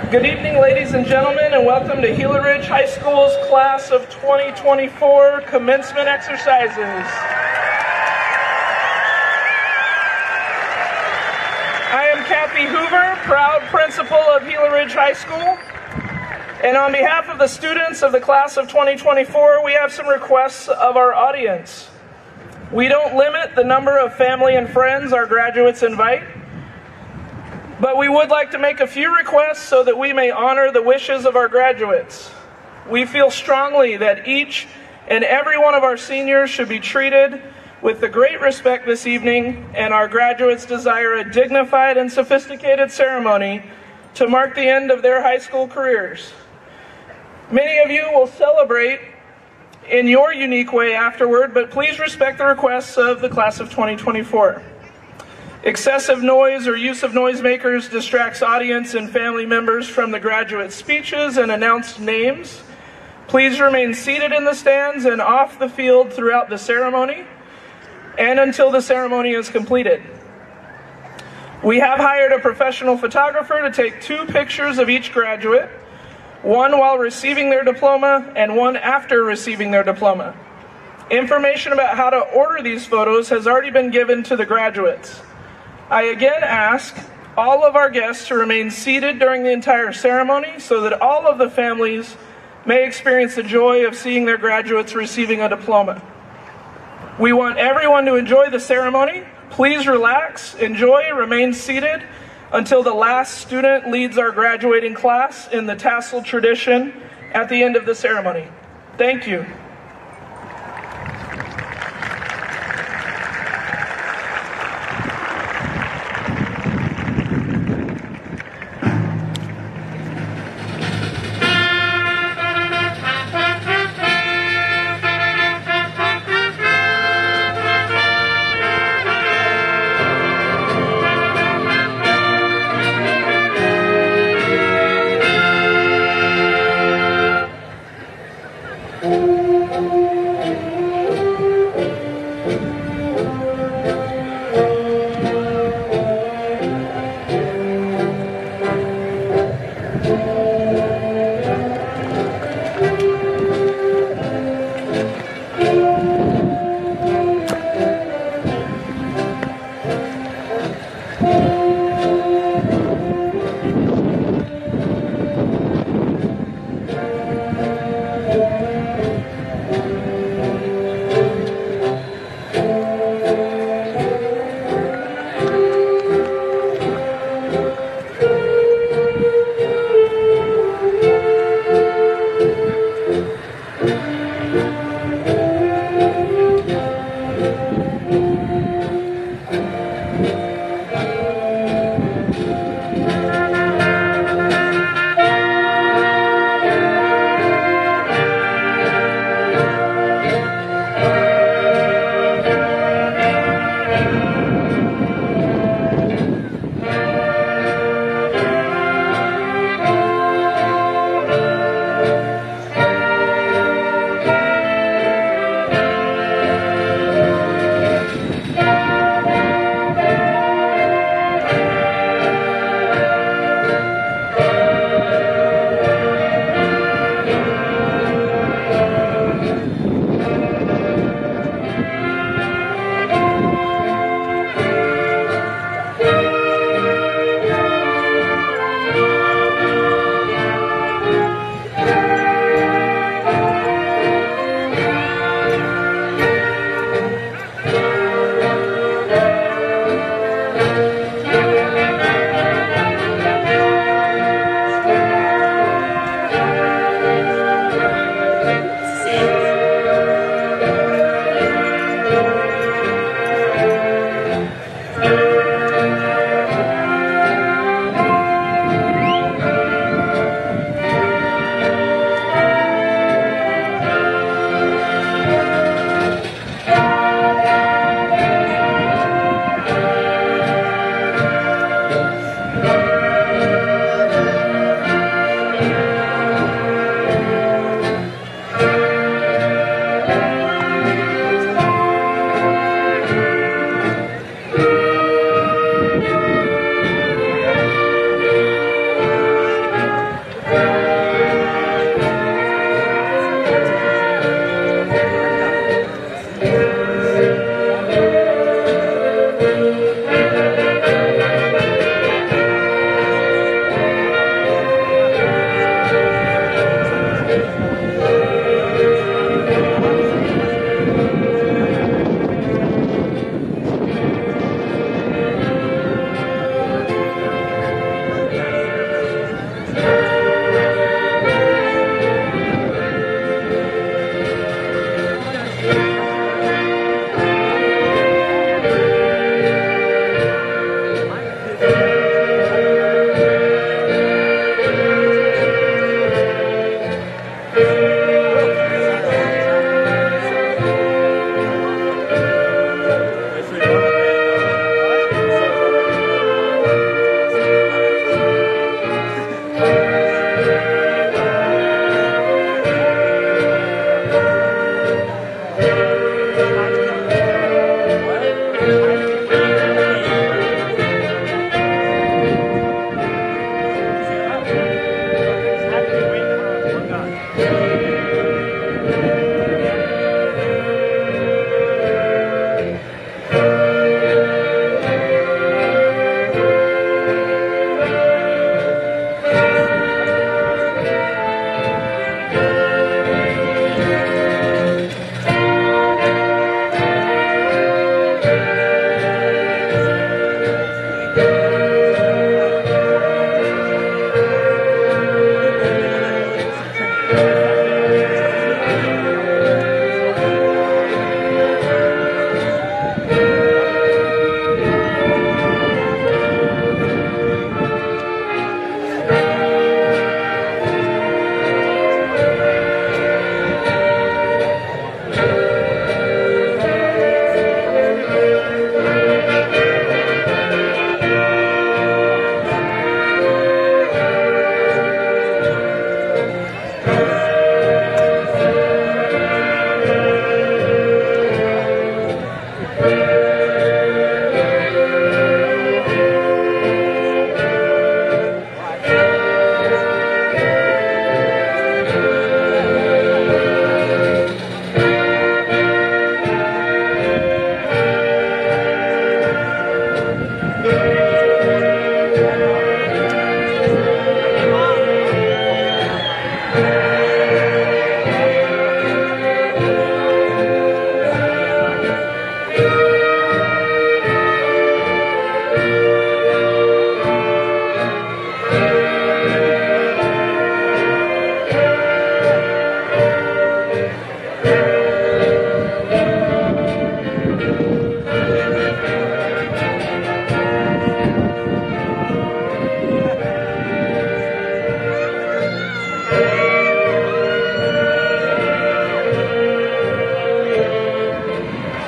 Good evening, ladies and gentlemen, and welcome to Gila Ridge High School's Class of 2024 Commencement Exercises. I am Kathy Hoover, proud principal of Gila Ridge High School, and on behalf of the students of the Class of 2024, we have some requests of our audience. We don't limit the number of family and friends our graduates invite, but we would like to make a few requests so that we may honor the wishes of our graduates. We feel strongly that each and every one of our seniors should be treated with the great respect this evening, and our graduates desire a dignified and sophisticated ceremony to mark the end of their high school careers. Many of you will celebrate in your unique way afterward, but please respect the requests of the Class of 2024. Excessive noise or use of noisemakers distracts audience and family members from the graduate speeches and announced names. Please remain seated in the stands and off the field throughout the ceremony and until the ceremony is completed. We have hired a professional photographer to take 2 pictures of each graduate, one while receiving their diploma and one after receiving their diploma. Information about how to order these photos has already been given to the graduates. I again ask all of our guests to remain seated during the entire ceremony so that all of the families may experience the joy of seeing their graduates receiving a diploma. We want everyone to enjoy the ceremony. Please relax, enjoy, remain seated until the last student leads our graduating class in the tassel tradition at the end of the ceremony. Thank you. Thank you.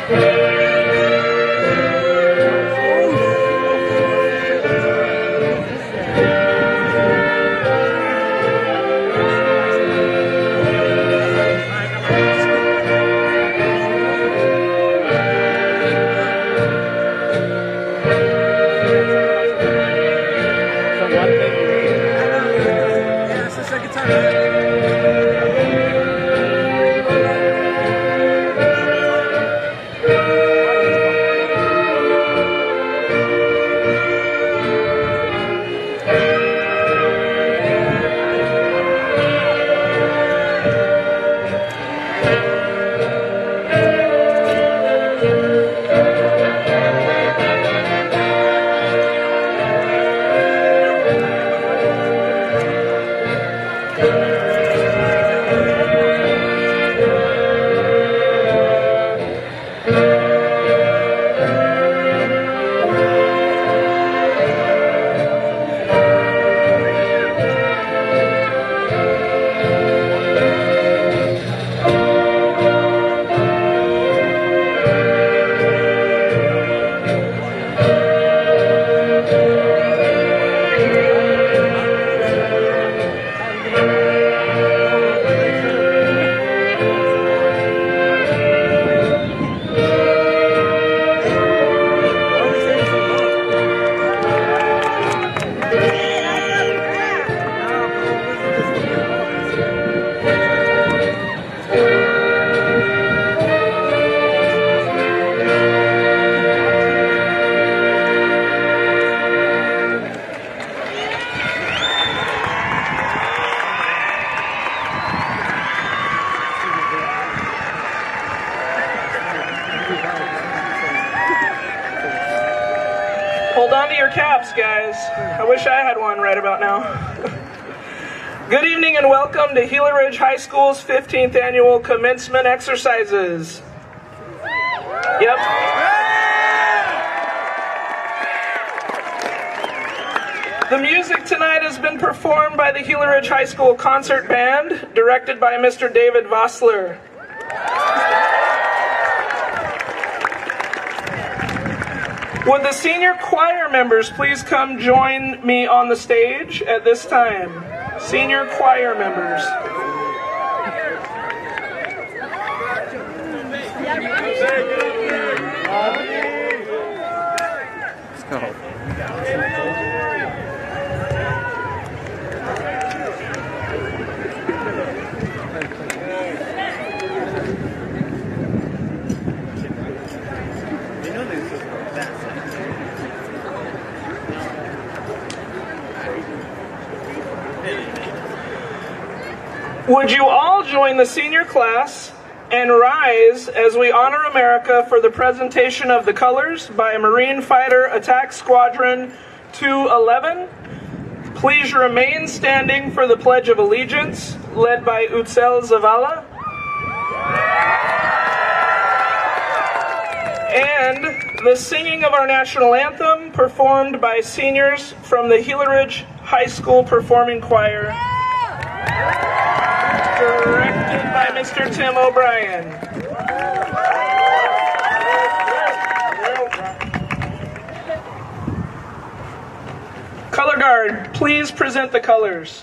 Hold on to your caps, guys. I wish I had one right about now. Good evening and welcome to Gila Ridge High School's 15th annual commencement exercises. Yep. The music tonight has been performed by the Gila Ridge High School Concert Band, directed by Mr. David Vossler. Would the senior choir members please come join me on the stage at this time? Senior choir members. Let's go. Would you all join the senior class and rise as we honor America for the presentation of the colors by Marine Fighter Attack Squadron 211? Please remain standing for the Pledge of Allegiance, led by Utzel Zavala. And the singing of our national anthem, performed by seniors from the Gila Ridge High School Performing Choir, directed by Mr. Tim O'Brien. Color guard, please present the colors.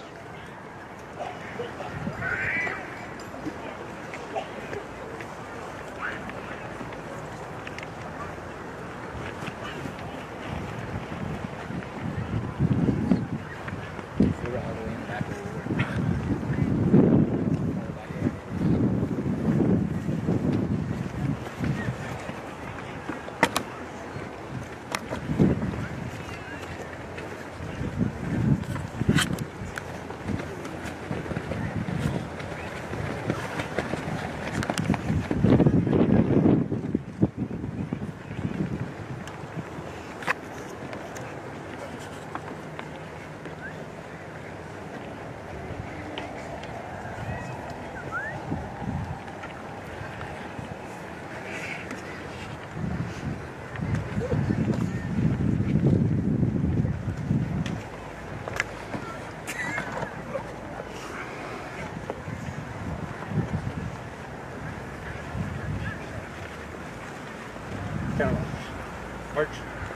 Count. March.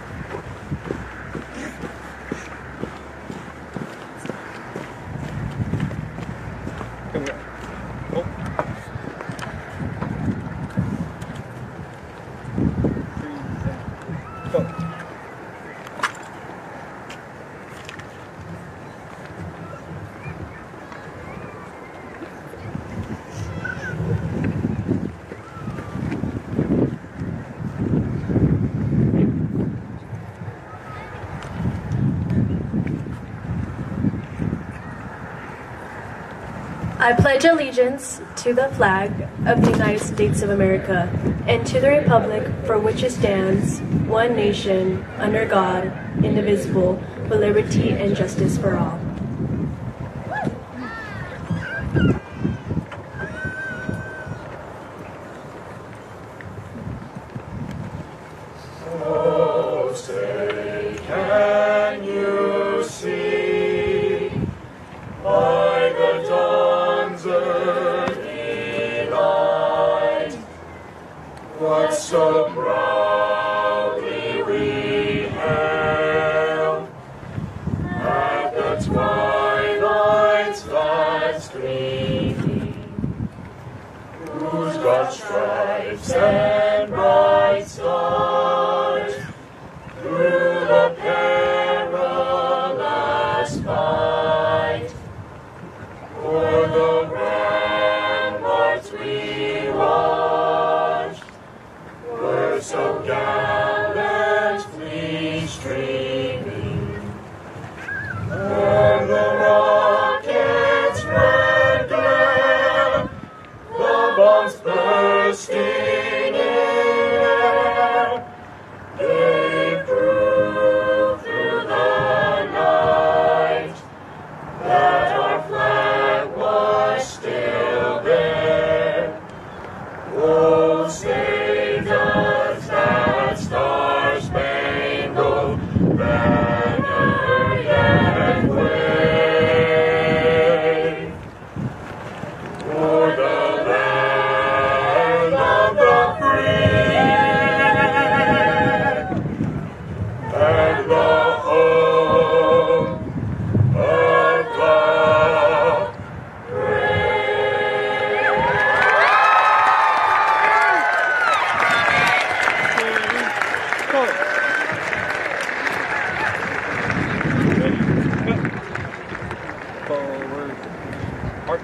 Come here. Oh. 3, 7, go. I pledge allegiance to the flag of the United States of America and to the republic for which it stands, one nation, under God, indivisible, with liberty and justice for all. Oh, say, can you see by the dawn's early light what so proudly we hailed at the twilight's last gleaming, whose broad stripes and bright stars through the perilous fight o'er the ramparts we watched were so gallantly streaming, and the rocket's red glare, the bombs bursting in air, gave proof through the night that our flag was still there. Oh, say does that star-spangled banner yet wave o'er the land of the free and the home of the brave? Go. Ready. Go. Forward. March.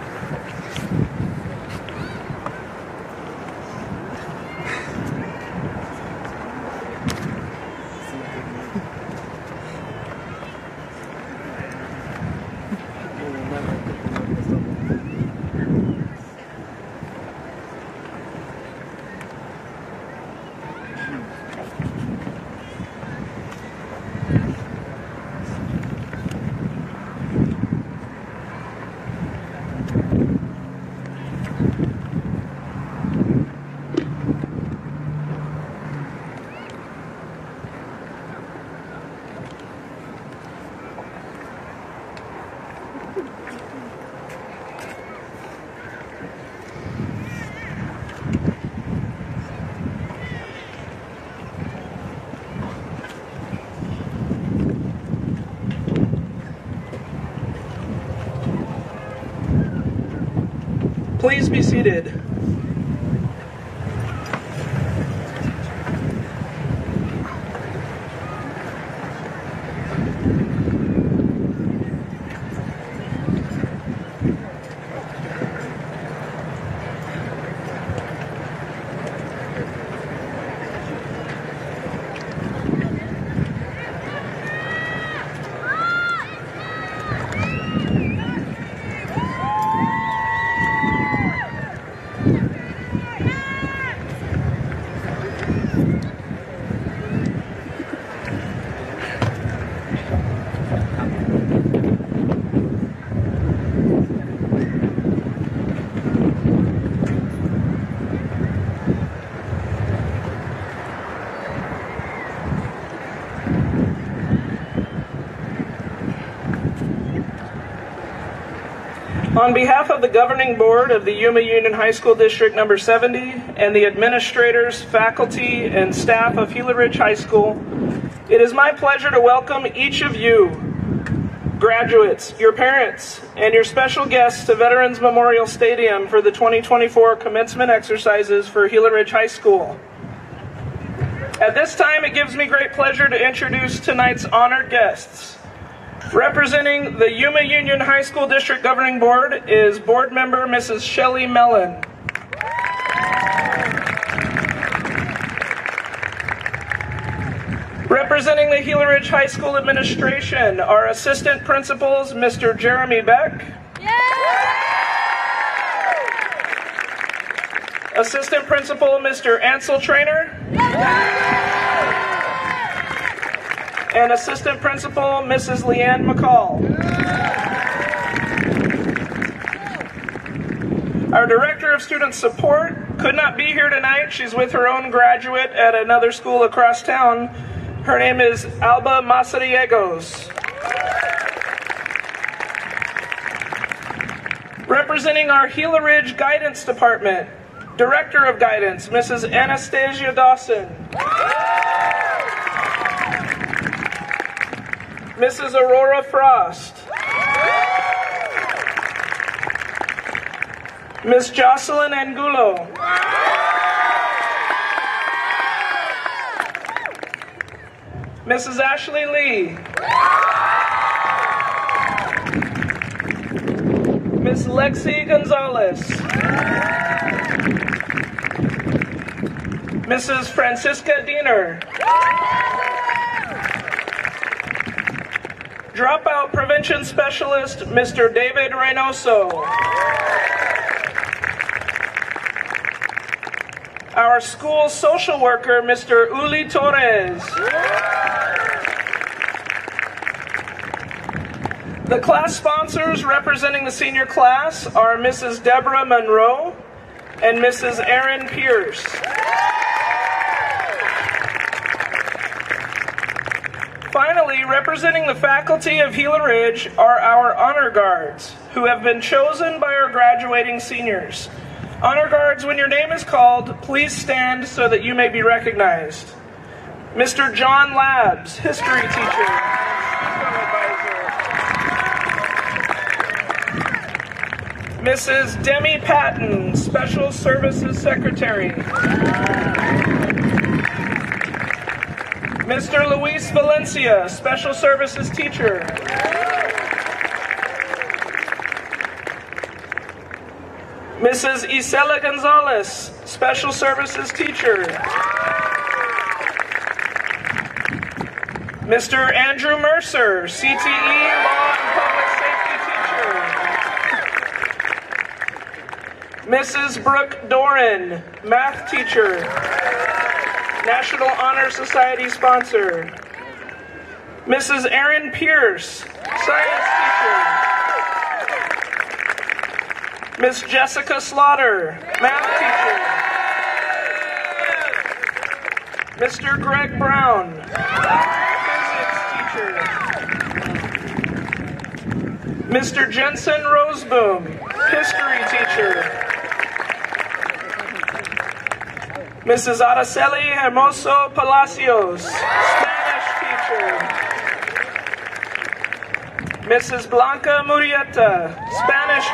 Please be seated. On behalf of the governing board of the Yuma Union High School District Number 70 and the administrators, faculty, and staff of Gila Ridge High School, it is my pleasure to welcome each of you, graduates, your parents, and your special guests to Veterans Memorial Stadium for the 2024 commencement exercises for Gila Ridge High School. At this time, it gives me great pleasure to introduce tonight's honored guests. Representing the Yuma Union High School District Governing Board is board member Mrs. Shelley Mellon. Representing the Gila Ridge High School administration are assistant principals Mr. Jeremy Beck, assistant principal Mr. Ansel Trainer, and assistant principal Mrs. Leanne McCall. Our director of student support could not be here tonight. She's with her own graduate at another school across town. Her name is Alba Masariegos. Representing our Gila Ridge Guidance Department, Director of Guidance, Mrs. Anastasia Dawson. Mrs. Aurora Frost. Miss Jocelyn Angulo. Mrs. Ashley Lee. Miss Lexi Gonzalez. Mrs. Francisca Diener. Dropout Prevention Specialist, Mr. David Reynoso. Our school social worker, Mr. Uli Torres. The class sponsors representing the senior class are Mrs. Deborah Monroe and Mrs. Erin Pierce. Finally, representing the faculty of Gila Ridge are our honor guards, who have been chosen by our graduating seniors. Honor guards, when your name is called, please stand so that you may be recognized. Mr. John Labs, history teacher. Mrs. Demi Patton, special services secretary. Mr. Luis Valencia, special services teacher. Mrs. Isela Gonzalez, special services teacher. Mr. Andrew Mercer, CTE, law and public safety teacher. Mrs. Brooke Doran, math teacher. National Honor Society sponsor. Mrs. Erin Pierce, science teacher. Miss Jessica Slaughter, math teacher. Mr. Greg Brown, physics teacher. Mr. Jensen Roseboom, history teacher. Mrs. Araceli Hermoso Palacios, Spanish teacher. Mrs. Blanca Murieta, Spanish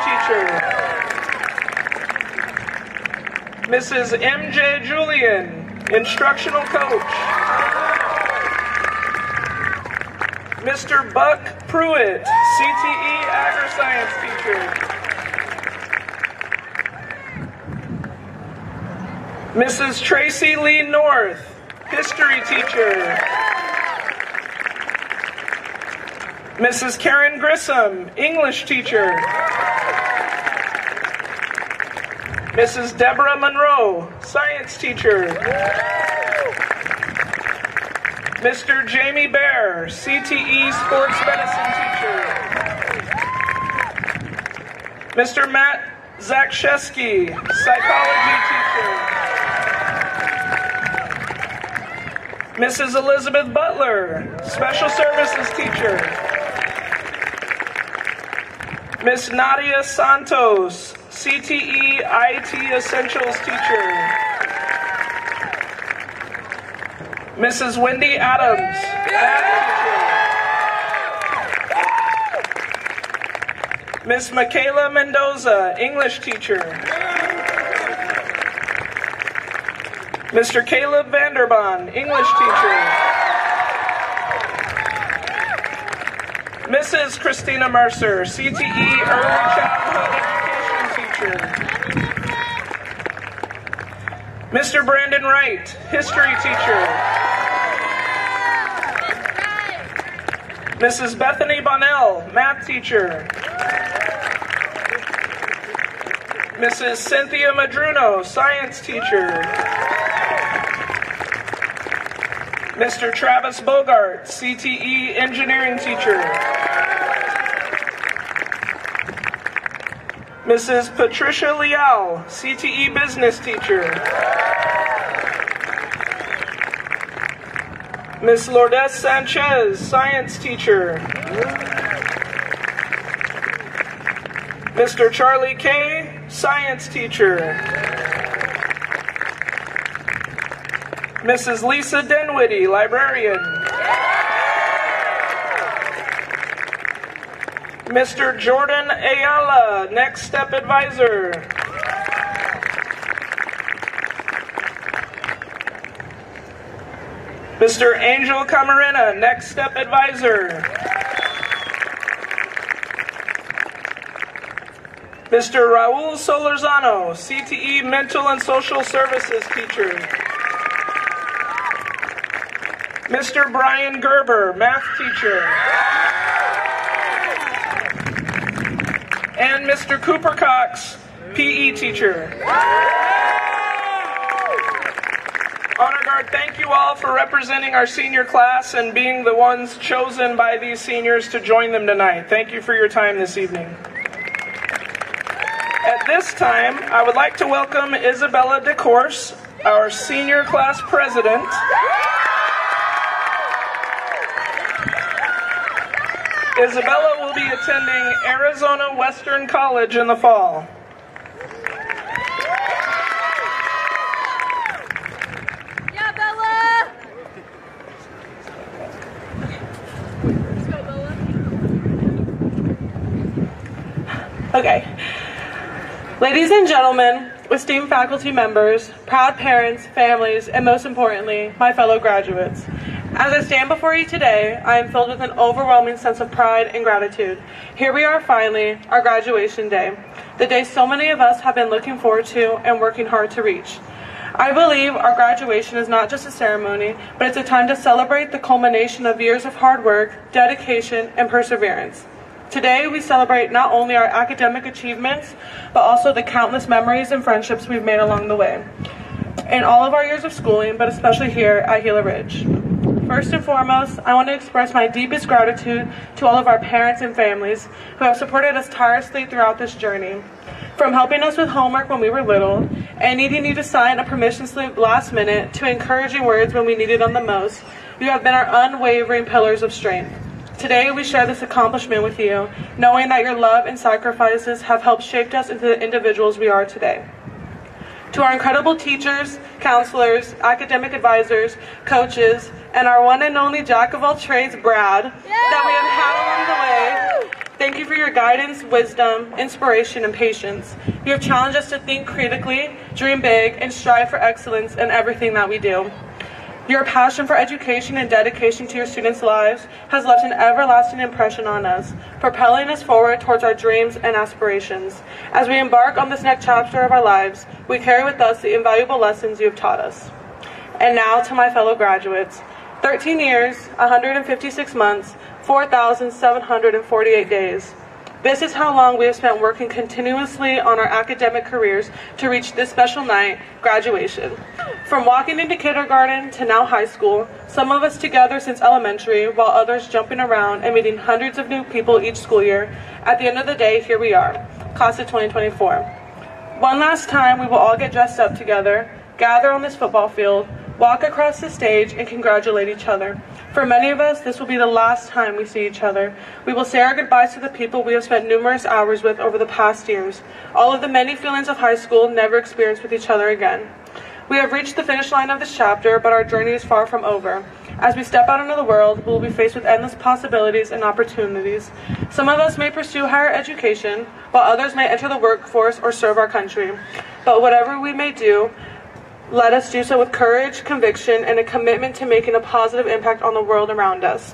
teacher. Mrs. MJ Julian, instructional coach. Mr. Buck Pruitt, CTE agri-science teacher. Mrs. Tracy Lee North, history teacher. Mrs. Karen Grissom, English teacher. Mrs. Deborah Monroe, science teacher. Mr. Jamie Bear, CTE sports medicine teacher. Mr. Matt Zakshesky, psychology teacher. Mrs. Elizabeth Butler, special services teacher. Miss Nadia Santos, CTE IT Essentials teacher. Mrs. Wendy Adams, math teacher. Miss Michaela Mendoza, English teacher. Mr. Caleb Vanderbond, English teacher. Mrs. Christina Mercer, CTE Early Childhood Education teacher. Mr. Brandon Wright, history teacher. Mrs. Bethany Bonnell, math teacher. Mrs. Cynthia Madruno, science teacher. Mr. Travis Bogart, CTE engineering teacher. Mrs. Patricia Leal, CTE business teacher. Miss Lourdes Sanchez, science teacher. Mr. Charlie Kay, science teacher. Mrs. Lisa Dinwiddie, librarian. Mr. Jordan Ayala, Next Step advisor. Mr. Angel Camarena, Next Step advisor. Mr. Raul Solorzano, CTE Mental and Social Services teacher. Mr. Brian Gerber, math teacher. And Mr. Cooper Cox, PE teacher. Honor Guard, thank you all for representing our senior class and being the ones chosen by these seniors to join them tonight. Thank you for your time this evening. At this time, I would like to welcome Isabella DeCourse, our senior class president. Isabella will be attending Arizona Western College in the fall. Yeah, Bella! Let's go, Bella. Okay. Ladies and gentlemen, esteemed faculty members, proud parents, families, and most importantly, my fellow graduates. As I stand before you today, I am filled with an overwhelming sense of pride and gratitude. Here we are finally, our graduation day, the day so many of us have been looking forward to and working hard to reach. I believe our graduation is not just a ceremony, but it's a time to celebrate the culmination of years of hard work, dedication, and perseverance. Today, we celebrate not only our academic achievements, but also the countless memories and friendships we've made along the way, in all of our years of schooling, but especially here at Gila Ridge. First and foremost, I want to express my deepest gratitude to all of our parents and families who have supported us tirelessly throughout this journey. From helping us with homework when we were little, and needing you to sign a permission slip last minute, to encouraging words when we needed them the most, you have been our unwavering pillars of strength. Today, we share this accomplishment with you, knowing that your love and sacrifices have helped shape us into the individuals we are today. To our incredible teachers, counselors, academic advisors, coaches, and our one and only jack of all trades, Brad, that we have had along the way, thank you for your guidance, wisdom, inspiration, and patience. You have challenged us to think critically, dream big, and strive for excellence in everything that we do. Your passion for education and dedication to your students' lives has left an everlasting impression on us, propelling us forward towards our dreams and aspirations. As we embark on this next chapter of our lives, we carry with us the invaluable lessons you have taught us. And now to my fellow graduates. 13 years, 156 months, 4,748 days. This is how long we have spent working continuously on our academic careers to reach this special night, graduation. From walking into kindergarten to now high school, some of us together since elementary, while others jumping around and meeting hundreds of new people each school year, at the end of the day, here we are, class of 2024. One last time, we will all get dressed up together, gather on this football field, walk across the stage, and congratulate each other. For many of us, this will be the last time we see each other. We will say our goodbyes to the people we have spent numerous hours with over the past years, all of the many feelings of high school never experienced with each other again. We have reached the finish line of this chapter, but our journey is far from over. As we step out into the world, we will be faced with endless possibilities and opportunities. Some of us may pursue higher education, while others may enter the workforce or serve our country. But whatever we may do, let us do so with courage, conviction, and a commitment to making a positive impact on the world around us.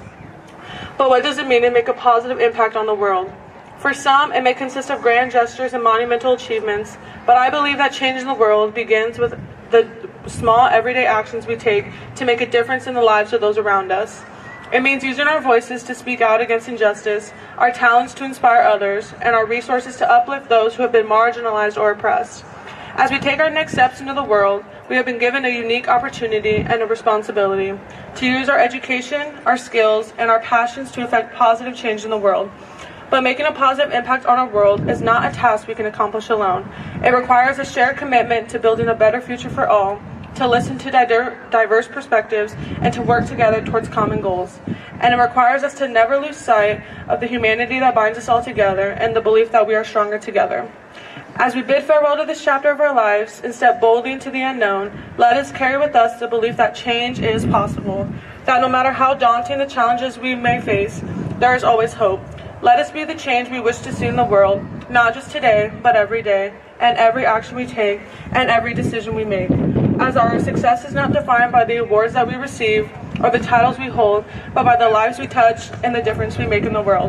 But what does it mean to make a positive impact on the world? For some, it may consist of grand gestures and monumental achievements, but I believe that change in the world begins with the small, everyday actions we take to make a difference in the lives of those around us. It means using our voices to speak out against injustice, our talents to inspire others, and our resources to uplift those who have been marginalized or oppressed. As we take our next steps into the world, we have been given a unique opportunity and a responsibility to use our education, our skills, and our passions to effect positive change in the world. But making a positive impact on our world is not a task we can accomplish alone. It requires a shared commitment to building a better future for all, to listen to diverse perspectives, and to work together towards common goals. And it requires us to never lose sight of the humanity that binds us all together and the belief that we are stronger together. As we bid farewell to this chapter of our lives and step boldly into the unknown, let us carry with us the belief that change is possible, that no matter how daunting the challenges we may face, there is always hope. Let us be the change we wish to see in the world, not just today, but every day, and every action we take, and every decision we make. As our success is not defined by the awards that we receive or the titles we hold, but by the lives we touch and the difference we make in the world.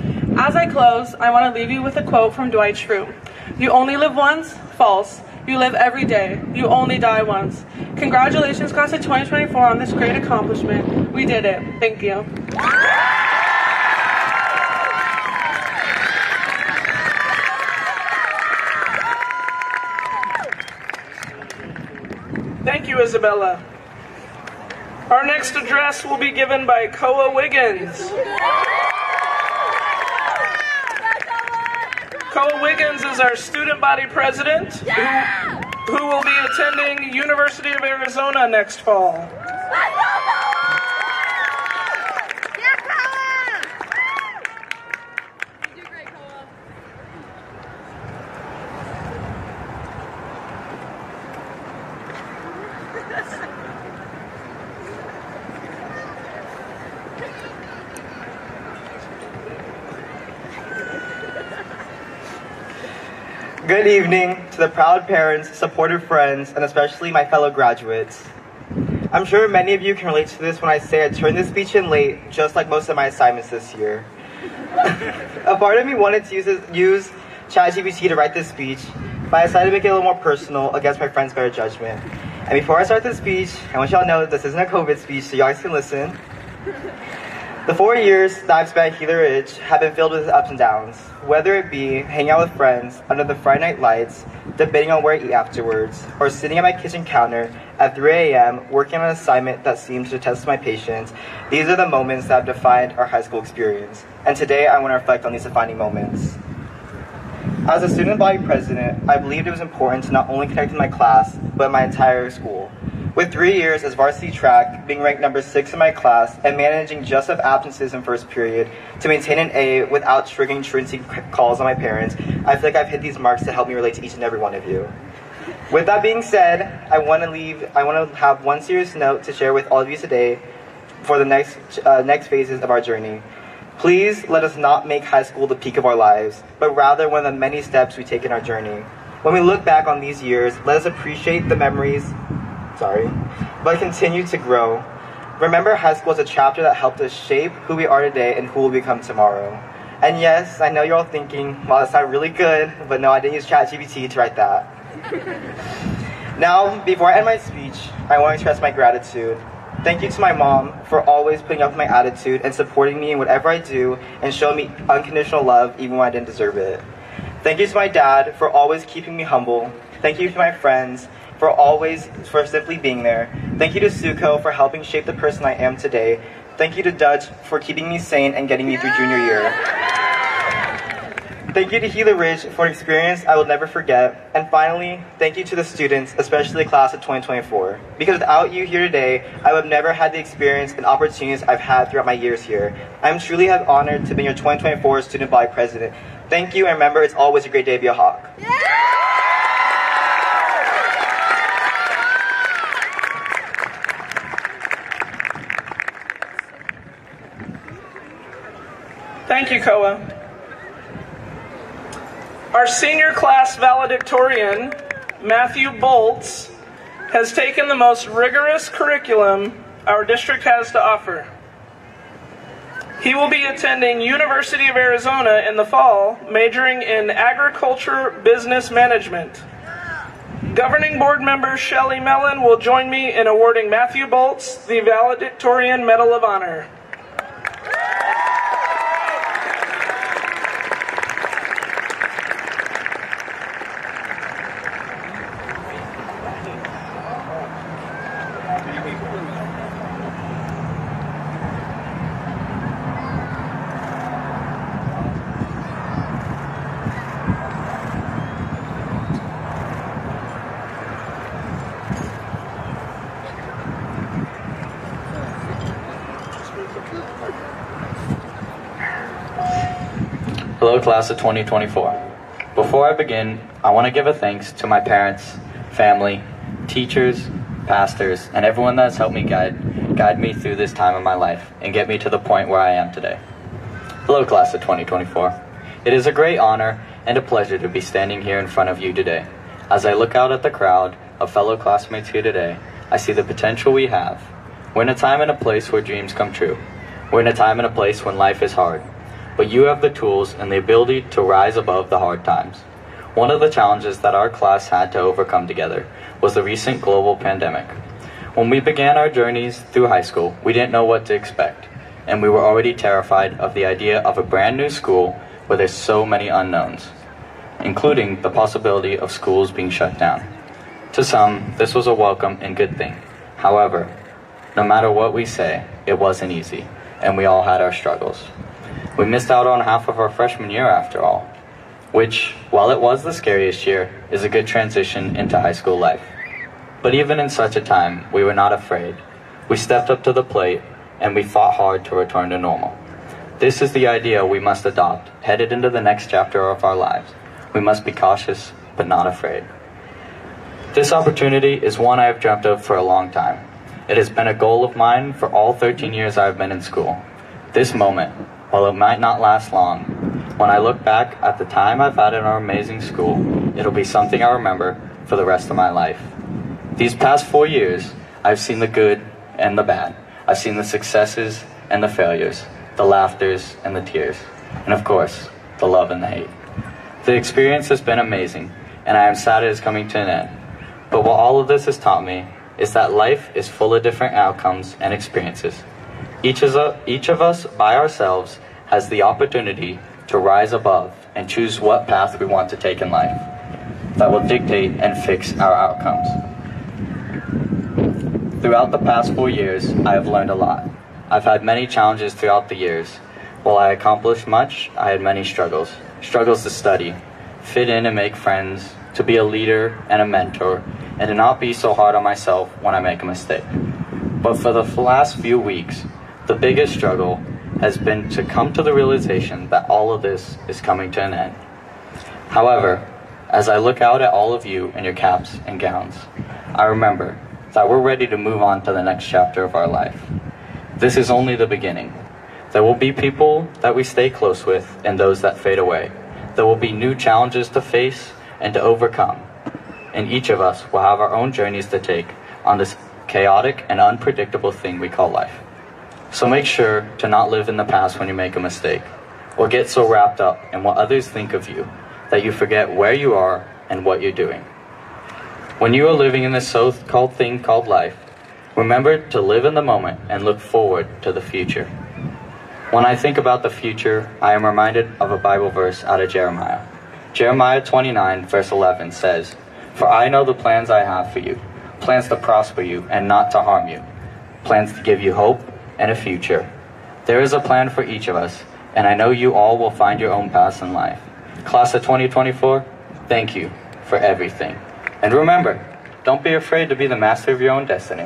As I close, I want to leave you with a quote from Dwight Schrute. "You only live once?" False. You live every day. You only die once. Congratulations, class of 2024, on this great accomplishment. We did it. Thank you. Thank you, Isabella. Our next address will be given by Koa Wiggins. Koa Wiggins is our student body president who will be attending University of Arizona next fall. Good evening to the proud parents, supportive friends, and especially my fellow graduates. I'm sure many of you can relate to this when I say I turned this speech in late, just like most of my assignments this year. A part of me wanted to use ChatGPT to write this speech, but I decided to make it a little more personal against my friend's better judgment. And before I start this speech, I want y'all to know that this isn't a COVID speech, so y'all guys can listen. The 4 years that I've spent at Gila Ridge have been filled with ups and downs, whether it be hanging out with friends under the Friday night lights, debating on where to eat afterwards, or sitting at my kitchen counter at 3 a.m. working on an assignment that seemed to test my patience. These are the moments that have defined our high school experience, and today I want to reflect on these defining moments. As a student body president, I believed it was important to not only connect with my class, but my entire school. With 3 years as varsity track, being ranked number 6 in my class, and managing just enough absences in first period to maintain an A without triggering truancy calls on my parents, I feel like I've hit these marks to help me relate to each and every one of you. With that being said, I want to have one serious note to share with all of you today for the next phases of our journey. Please let us not make high school the peak of our lives, but rather one of the many steps we take in our journey. When we look back on these years, let us appreciate the memories, but continue to grow. Remember, high school is a chapter that helped us shape who we are today and who we'll become tomorrow. And yes, I know you're all thinking, wow, that sounded really good, but no, I didn't use ChatGPT to write that. Now, before I end my speech, I want to express my gratitude. Thank you to my mom for always putting up with my attitude and supporting me in whatever I do and showing me unconditional love even when I didn't deserve it. Thank you to my dad for always keeping me humble. Thank you to my friends for simply being there. Thank you to Suko for helping shape the person I am today. Thank you to Dutch for keeping me sane and getting me through junior year. Thank you to Gila Ridge for an experience I will never forget. And finally, thank you to the students, especially the class of 2024. Because without you here today, I would have never had the experience and opportunities I've had throughout my years here. I'm truly honored to be your 2024 Student Body President. Thank you, and remember, it's always a great day to be a Hawk. Thank you, Koa. Our senior class valedictorian, Matthew Bolts, has taken the most rigorous curriculum our district has to offer. He will be attending University of Arizona in the fall, majoring in agriculture business management. Governing board member Shelley Mellon will join me in awarding Matthew Bolts the valedictorian Medal of Honor. Hello, class of 2024. Before I begin, I want to give a thanks to my parents, family, teachers, pastors, and everyone that's helped me guide me through this time of my life and get me to the point where I am today. Hello, class of 2024. It is a great honor and a pleasure to be standing here in front of you today. As I look out at the crowd of fellow classmates here today, I see the potential we have. We're in a time and a place where dreams come true. We're in a time and a place when life is hard. But you have the tools and the ability to rise above the hard times. One of the challenges that our class had to overcome together was the recent global pandemic. When we began our journeys through high school, we didn't know what to expect, and we were already terrified of the idea of a brand new school where there's so many unknowns, including the possibility of schools being shut down. To some, this was a welcome and good thing. However, no matter what we say, it wasn't easy, and we all had our struggles. We missed out on half of our freshman year after all, which, while it was the scariest year, is a good transition into high school life. But even in such a time, we were not afraid. We stepped up to the plate, and we fought hard to return to normal. This is the idea we must adopt, headed into the next chapter of our lives. We must be cautious, but not afraid. This opportunity is one I have dreamt of for a long time. It has been a goal of mine for all 13 years I have been in school. This moment, while it might not last long, when I look back at the time I've had in our amazing school, it'll be something I remember for the rest of my life. These past 4 years, I've seen the good and the bad. I've seen the successes and the failures, the laughters and the tears, and of course, the love and the hate. The experience has been amazing, and I am sad it is coming to an end. But what all of this has taught me is that life is full of different outcomes and experiences. Each of us, by ourselves, has the opportunity to rise above and choose what path we want to take in life that will dictate and fix our outcomes. Throughout the past 4 years, I have learned a lot. I've had many challenges throughout the years. While I accomplished much, I had many struggles. Struggles to study, fit in and make friends, to be a leader and a mentor, and to not be so hard on myself when I make a mistake. But for the last few weeks, the biggest struggle has been to come to the realization that all of this is coming to an end. However, as I look out at all of you in your caps and gowns, I remember that we're ready to move on to the next chapter of our life. This is only the beginning. There will be people that we stay close with and those that fade away. There will be new challenges to face and to overcome. And each of us will have our own journeys to take on this chaotic and unpredictable thing we call life. So make sure to not live in the past when you make a mistake, or get so wrapped up in what others think of you that you forget where you are and what you're doing. When you are living in this so-called thing called life, remember to live in the moment and look forward to the future. When I think about the future, I am reminded of a Bible verse out of Jeremiah. Jeremiah 29 verse 11 says, "For I know the plans I have for you, plans to prosper you and not to harm you, plans to give you hope and a future." There is a plan for each of us, and I know you all will find your own paths in life. Class of 2024, thank you for everything. And remember, don't be afraid to be the master of your own destiny.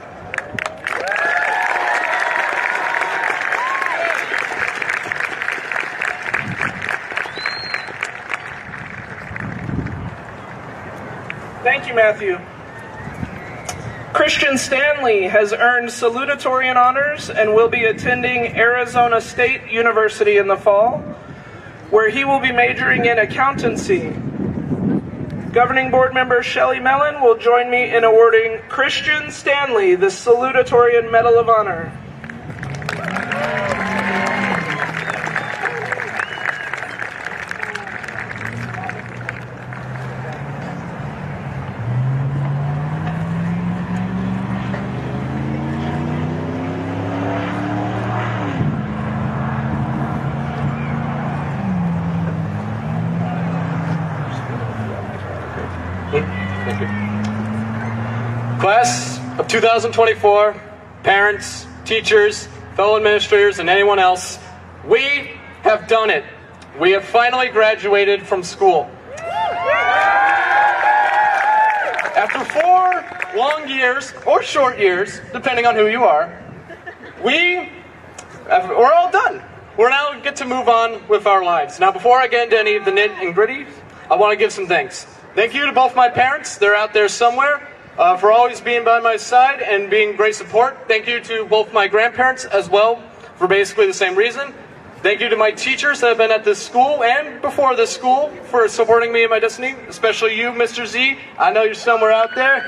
Thank you, Matthew. Christian Stanley has earned salutatorian honors and will be attending Arizona State University in the fall, where he will be majoring in accountancy. Governing Board member Shelley Mellon will join me in awarding Christian Stanley the salutatorian Medal of Honor. Class of 2024, parents, teachers, fellow administrators, and anyone else, we have done it. We have finally graduated from school. After 4 long years, or short years, depending on who you are, we're all done. We're now get to move on with our lives. Now, before I get into any of the nit and gritty, I want to give some thanks. Thank you to both my parents. They're out there somewhere. For always being by my side and being great support. Thank you to both my grandparents as well for basically the same reason. Thank you to my teachers that have been at this school and before this school for supporting me in my destiny, especially you, Mr. Z. I know you're somewhere out there.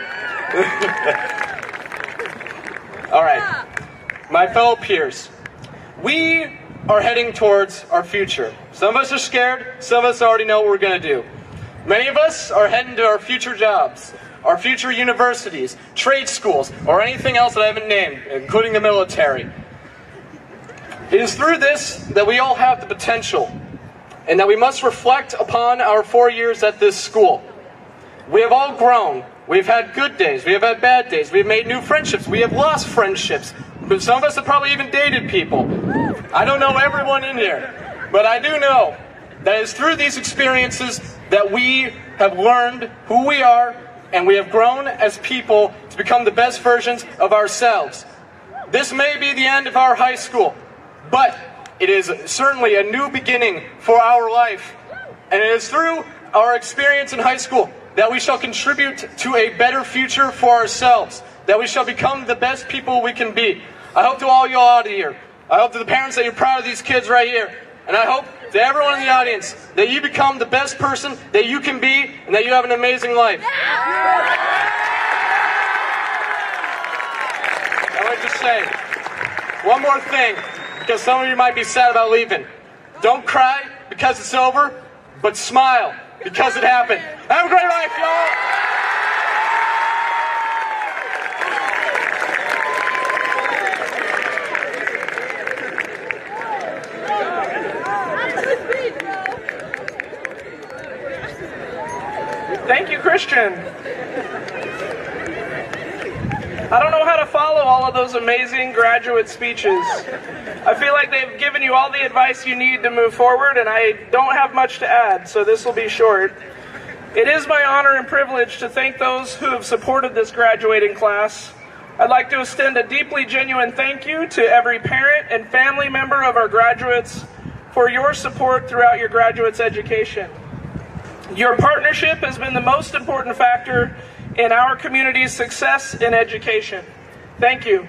All right, my fellow peers, we are heading towards our future. Some of us are scared, some of us already know what we're going to do. Many of us are heading to our future jobs, our future universities, trade schools, or anything else that I haven't named, including the military. It is through this that we all have the potential, and that we must reflect upon our 4 years at this school. We have all grown. We've had good days. We have had bad days. We've made new friendships. We have lost friendships. But some of us have probably even dated people. I don't know everyone in here, but I do know that it's through these experiences that we have learned who we are, and we have grown as people to become the best versions of ourselves. This may be the end of our high school, but it is certainly a new beginning for our life. And it is through our experience in high school that we shall contribute to a better future for ourselves, that we shall become the best people we can be. I hope to all you all out of here, I hope to the parents that you're proud of these kids right here, and I hope to everyone in the audience that you become the best person that you can be and that you have an amazing life. I'd like to say one more thing, because some of you might be sad about leaving. Don't cry because it's over, but smile because it happened. Have a great life, y'all! Thank you, Christian. I don't know how to follow all of those amazing graduate speeches. I feel like they've given you all the advice you need to move forward, and I don't have much to add, so this will be short. It is my honor and privilege to thank those who have supported this graduating class. I'd like to extend a deeply genuine thank you to every parent and family member of our graduates for your support throughout your graduates' education. Your partnership has been the most important factor in our community's success in education. Thank you.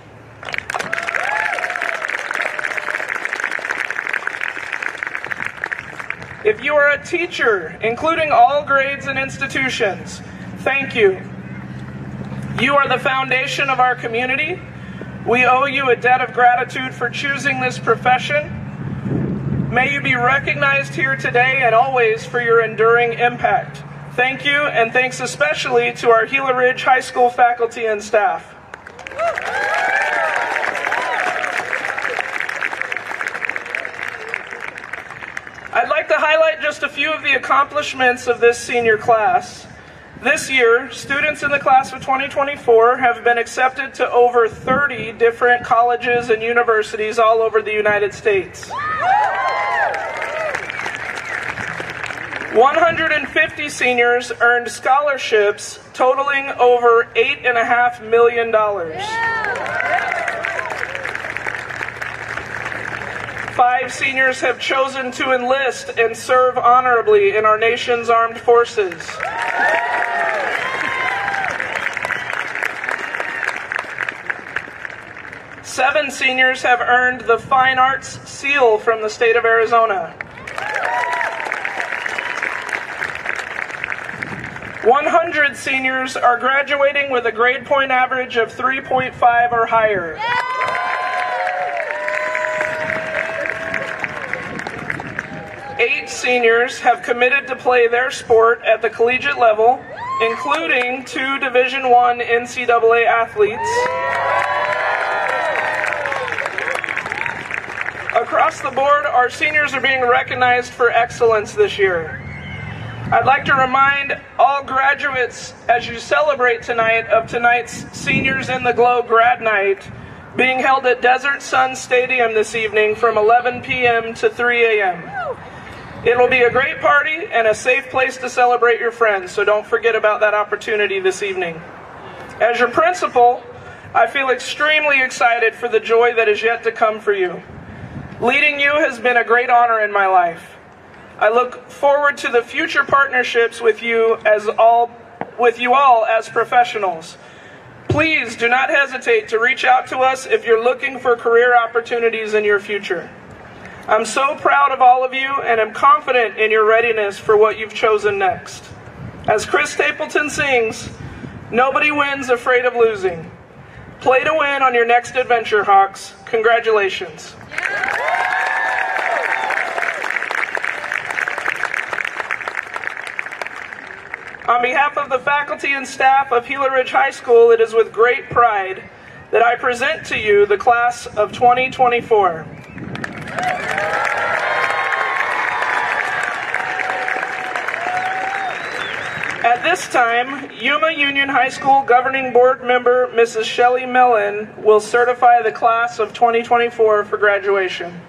If you are a teacher, including all grades and institutions, thank you. You are the foundation of our community. We owe you a debt of gratitude for choosing this profession. May you be recognized here today and always for your enduring impact. Thank you, and thanks especially to our Gila Ridge High School faculty and staff. I'd like to highlight just a few of the accomplishments of this senior class. This year, students in the class of 2024 have been accepted to over 30 different colleges and universities all over the United States. 150 seniors earned scholarships totaling over $8.5 million. 5 seniors have chosen to enlist and serve honorably in our nation's armed forces. 7 seniors have earned the Fine Arts Seal from the state of Arizona. 100 seniors are graduating with a grade point average of 3.5 or higher. 8 seniors have committed to play their sport at the collegiate level, including 2 Division I NCAA athletes. Across the board, our seniors are being recognized for excellence this year. I'd like to remind all graduates, as you celebrate tonight, of tonight's Seniors in the Glow Grad Night being held at Desert Sun Stadium this evening from 11 p.m. to 3 a.m. It will be a great party and a safe place to celebrate your friends, so don't forget about that opportunity this evening. As your principal, I feel extremely excited for the joy that is yet to come for you. Leading you has been a great honor in my life. I look forward to the future partnerships with you all as professionals. Please do not hesitate to reach out to us if you're looking for career opportunities in your future. I'm so proud of all of you and am confident in your readiness for what you've chosen next. As Chris Stapleton sings, nobody wins afraid of losing. Play to win on your next adventure, Hawks. Congratulations. On behalf of the faculty and staff of Gila Ridge High School, it is with great pride that I present to you the class of 2024. At this time, Yuma Union High School Governing Board member Mrs. Shelley Mellon will certify the class of 2024 for graduation.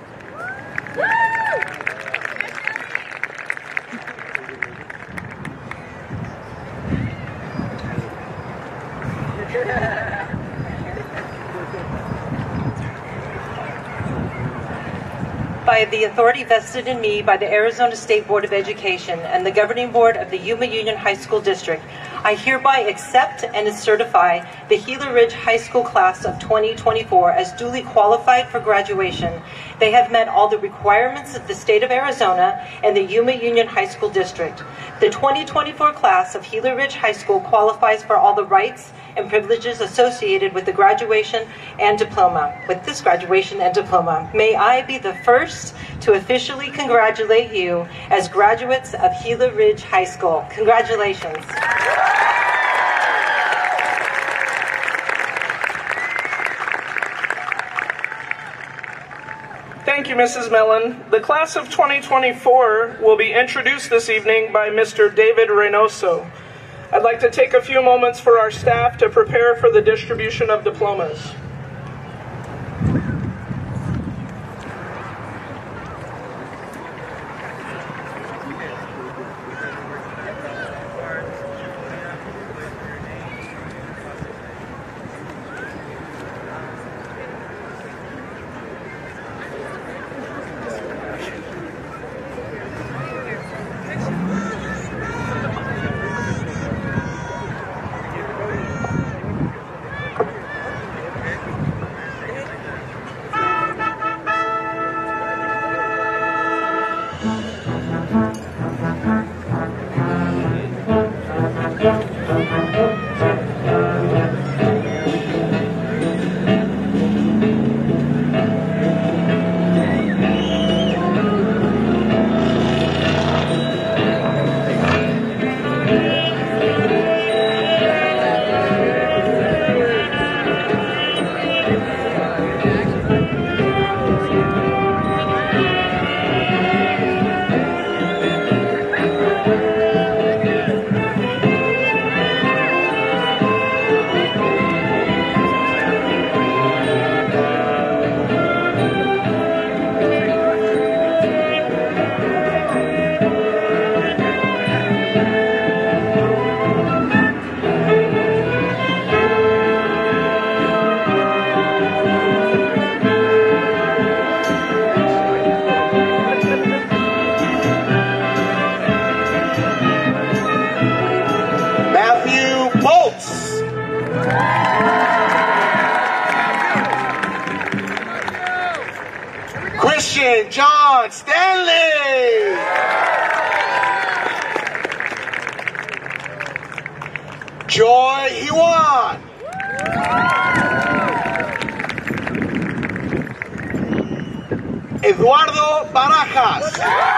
By the authority vested in me by the Arizona State Board of Education and the Governing Board of the Yuma Union High School District, I hereby accept and certify the Gila Ridge High School class of 2024 as duly qualified for graduation. They have met all the requirements of the state of Arizona and the Yuma Union High School District. The 2024 class of Gila Ridge High School qualifies for all the rights and privileges associated with the graduation and diploma. With this graduation and diploma, may I be the first to officially congratulate you as graduates of Gila Ridge High School. Congratulations. Thank you, Mrs. Mellon. The class of 2024 will be introduced this evening by Mr. David Reynoso. I'd like to take a few moments for our staff to prepare for the distribution of diplomas. graduation, John Stanley. Joy Iwan. Eduardo Barajas.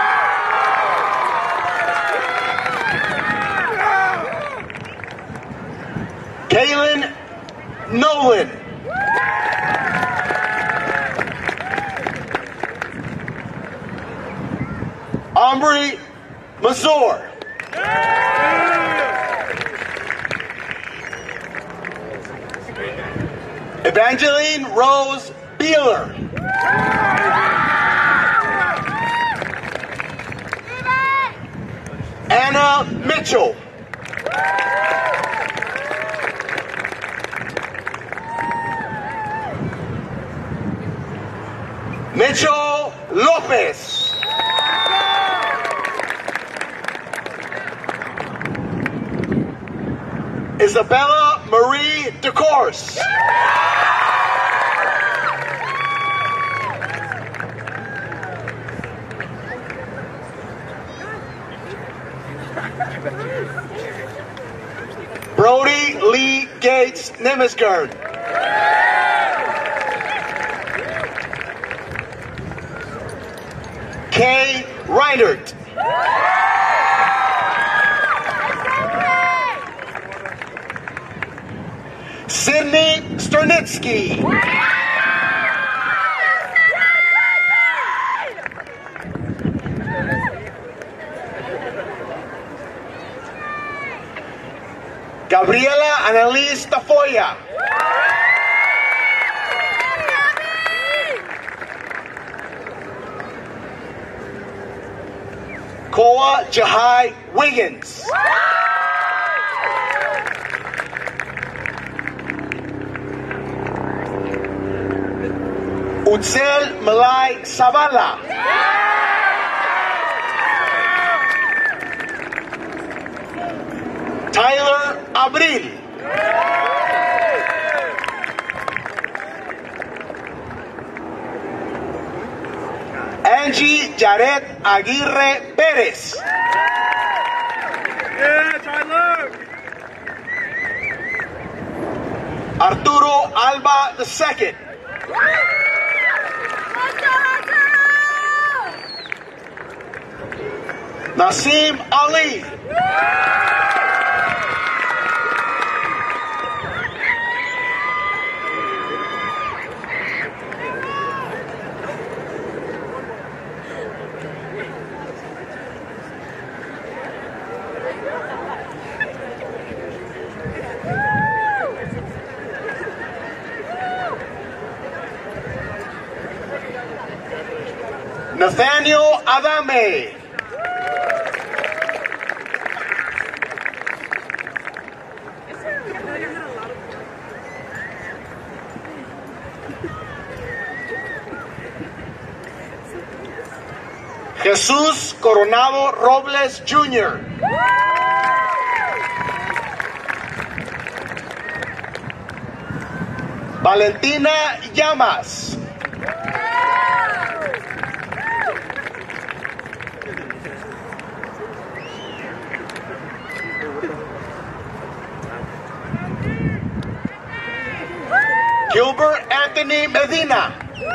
Kaylin Nolan. Omri Mazur. Evangeline Rose Beeler. Anna Mitchell. Mitchell Lopez. Isabella Marie DeCourse. Brody Lee Gates Nemesgard. Kay Reinert. Sydney Sternitsky. Gabriela Annalise Tafoya. Koa Jahai Wiggins. Utzel Malay Savala. Tyler Abril. Angie Jared Aguirre Perez. Yeah, Tyler! Arturo Alba II. Nasim Ali. Nathaniel Adame. Jesús Coronado Robles Jr. Valentina Llamas. Gilbert Anthony Medina.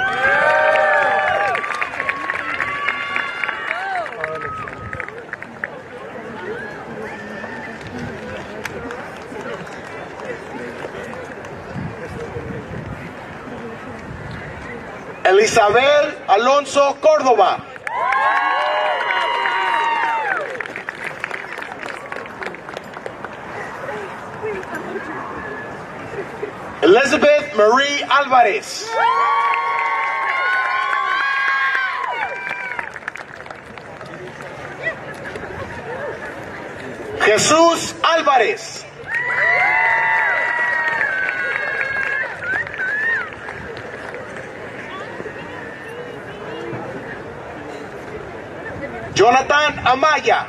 Elizabeth Alonso Córdoba. Elizabeth Marie Alvarez. Jesús Álvarez. Jonathan Amaya.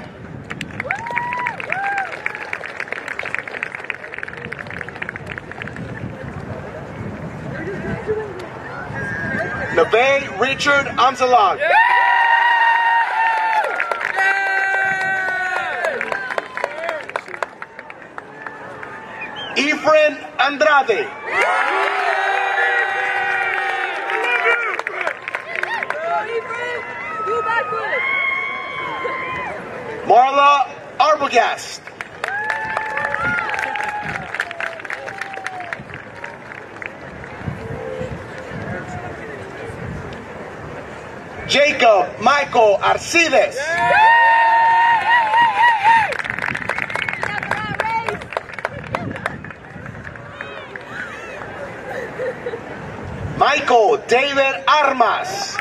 Kaveh Richard Amzalag. Efren Andrade. Marla Arbogast. Jacob Michael Arcides. Michael David Armas.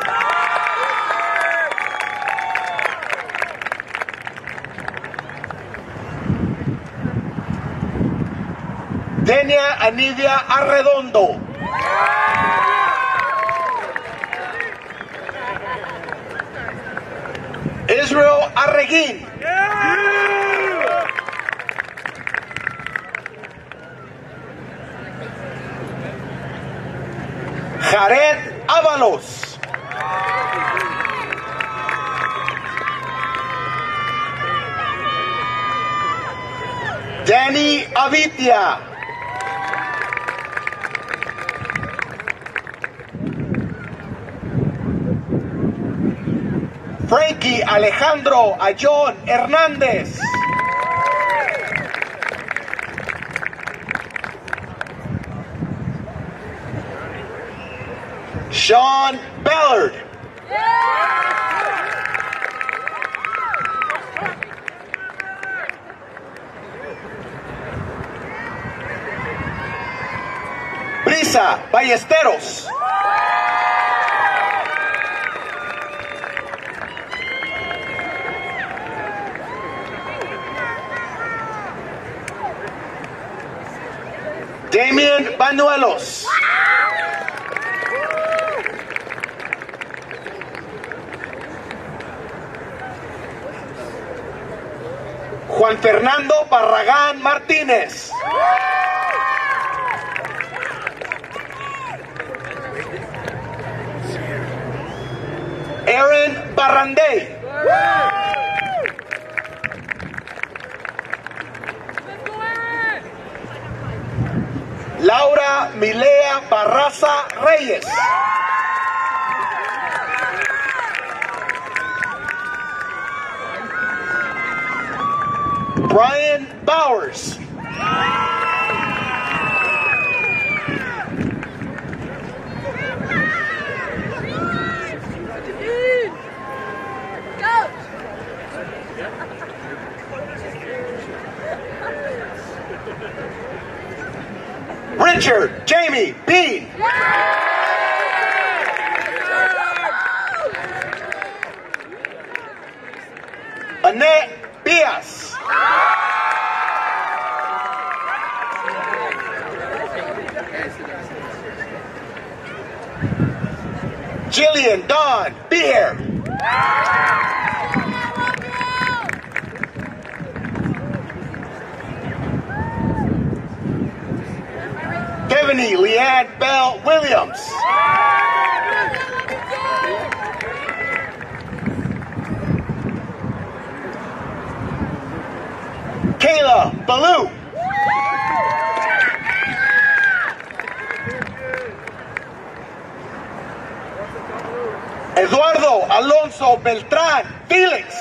Denia Anidia Arredondo. Israel Arreguín. Jared Ábalos. Danny Avitia. Frankie Alejandro Ayón Hernández. Sean Ballard. Brisa Ballesteros. Damien Banuelos. Juan Fernando Barragán Martínez. Aaron Barrandey. Laura Milea Barraza Reyes. Brian Bowers. Richard Jamie Bean. Annette Bias. Jillian Dawn Beer. Kevany Leanne Bell Williams. Kayla Ballou. Eduardo Alonso Beltrán Felix.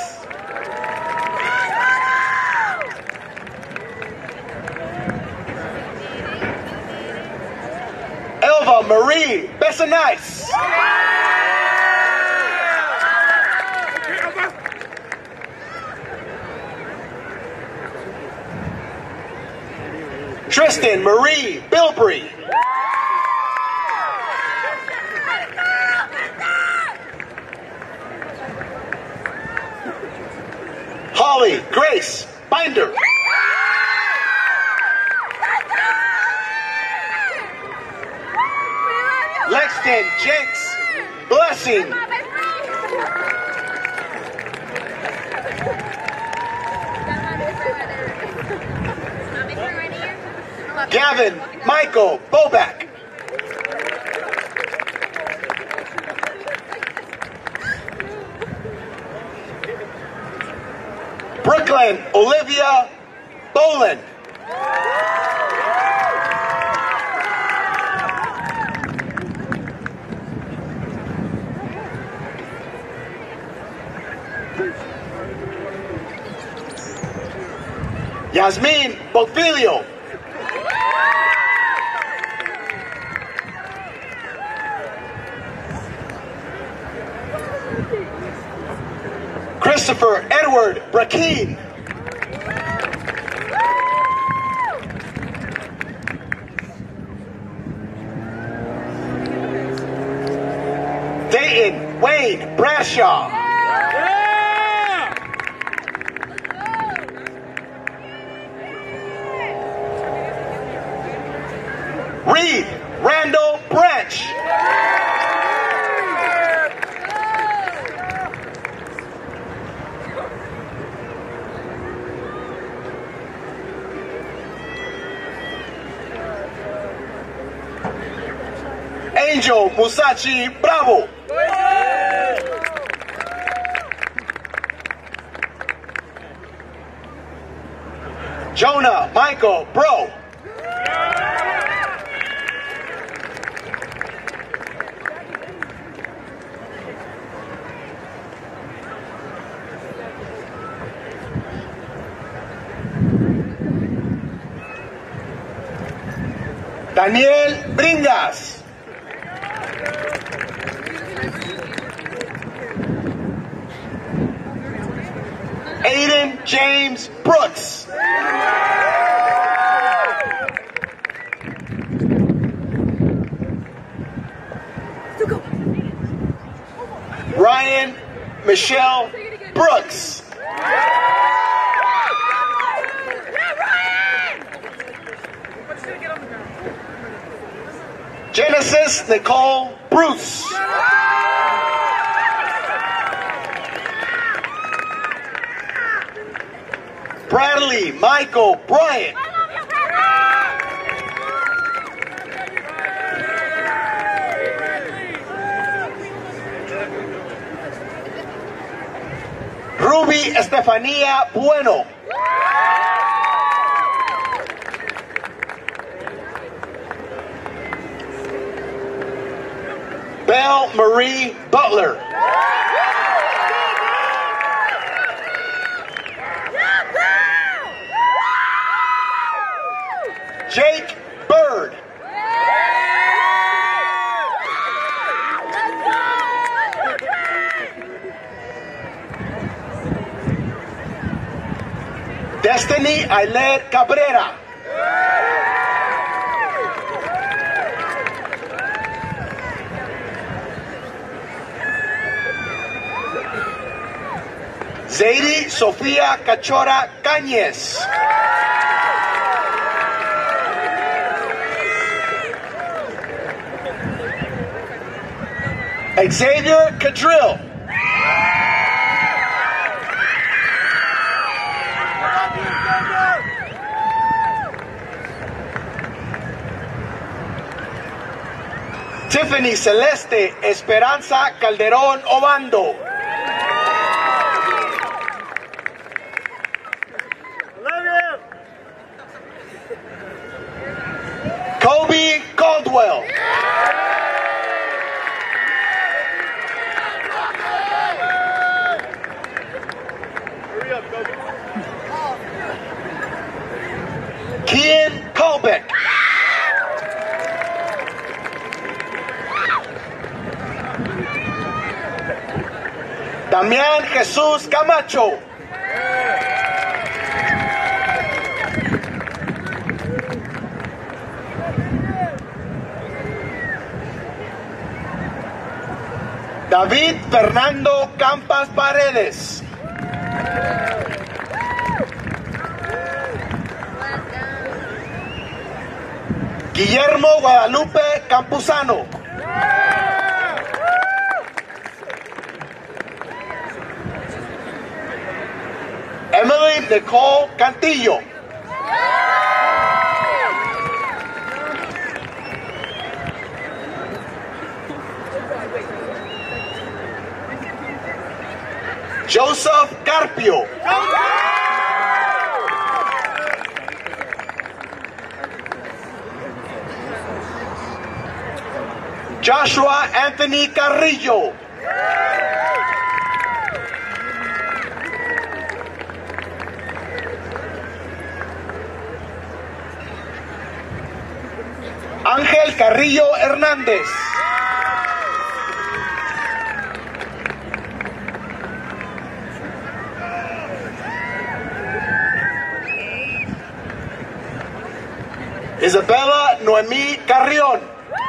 Elva Marie Bessanice. Tristan Marie Bilbrey. Holly Grace Binder. Lexton Jenks Blessing. Gavin Michael Boback. and Olivia Boland. Yasmin Bofiglio. Christopher Edward Brackeen. Dayton Wayne Bradshaw. Reed Randall Branch. Angel Musashi Bravo. Jonah Michael Bro. Daniel Bringas. Aiden James Brooks. Ryan Michelle Brooks. Genesis Nicole Bruce. Bradley Michael Bryant. Ruby Estefania Bueno. Belle Marie Butler. Jake Bird. Destiny Ailed Cabrera. Zaidi Sofía Cachora Cañez. Xavier Cadrill. Tiffany Celeste Esperanza Calderón Obando. Kobe Caldwell. Kian Colbeck. Damián Jesús Camacho. David Fernando Campas Paredes. Guillermo Guadalupe Campuzano. Emily Nicole Cantillo. Joseph Carpio. Joshua Anthony Carrillo. Ángel Carrillo Hernández. Isabella Noemí Carrión.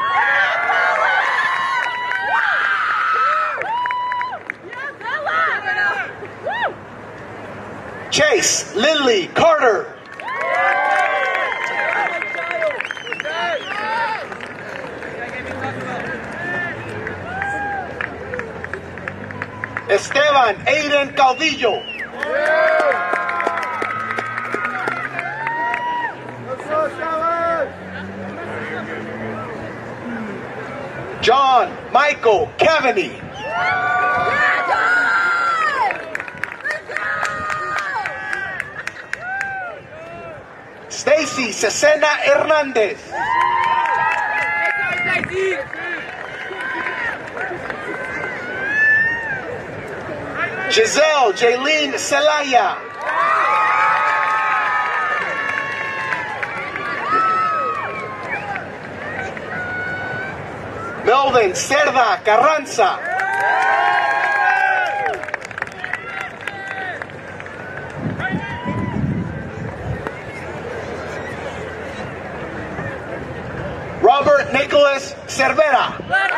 Chase Lindley Carter. Esteban Aiden Caudillo. John Michael Cavaney. Stacy Cesena Hernández. Giselle Jaylene Celaya. Melvin Cerda Carranza. Robert Nicholas Cervera.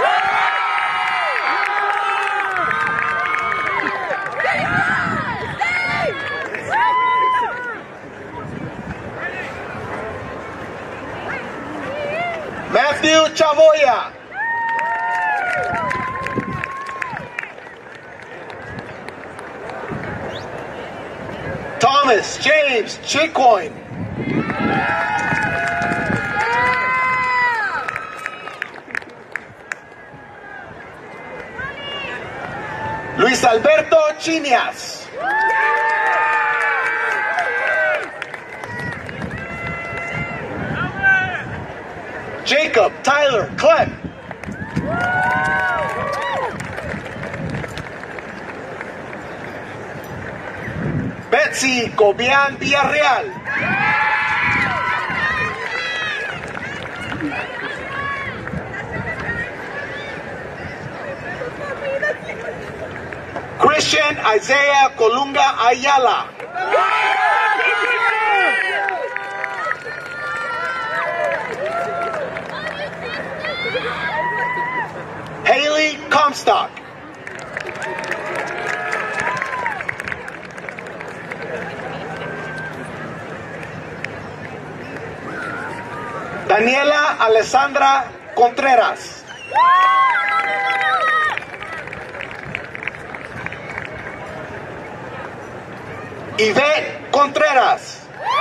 Matthew Chavoya. Thomas James Chicoin. Luis Alberto Chinias. Jacob Tyler Clem. Betsy Cobian Villarreal. Christian Isaiah Colunga Ayala. Haley Comstock. Daniela Alessandra Contreras. Yvette Contreras.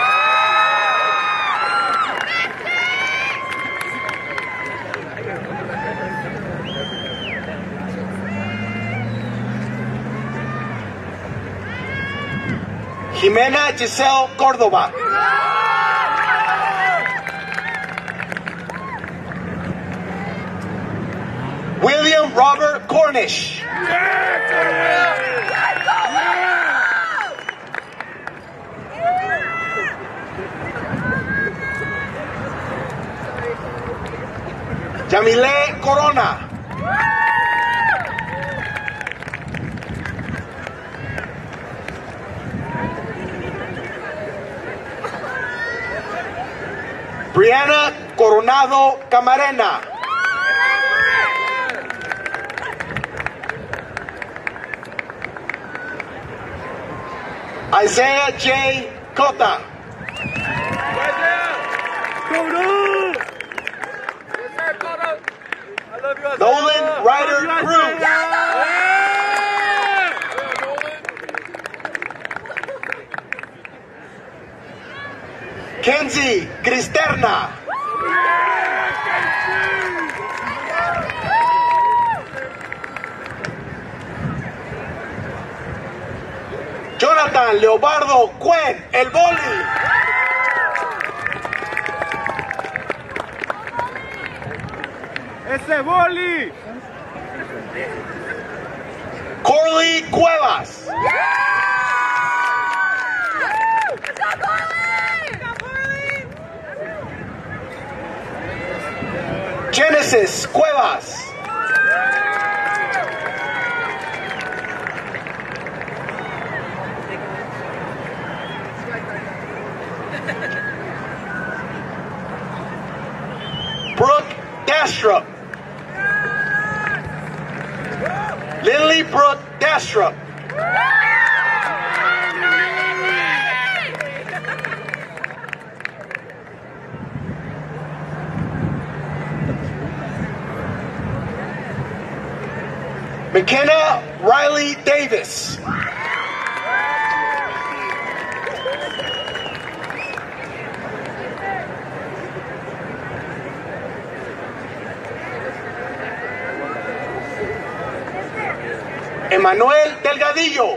Jimena Giselle Córdoba. William Robert Cornish. Yamile Corona. Brianna Coronado Camarena. Isaiah J. Cota. Nolan Ryder Cruz. Kenzie Cristerna. Jonathan Leobardo Cuen, el boli. ese boli! Corley Cuevas. Genesis Cuevas. Brooke Dastrup. Lily Brooke Dastrup. McKenna Riley Davis. Emanuel Delgadillo.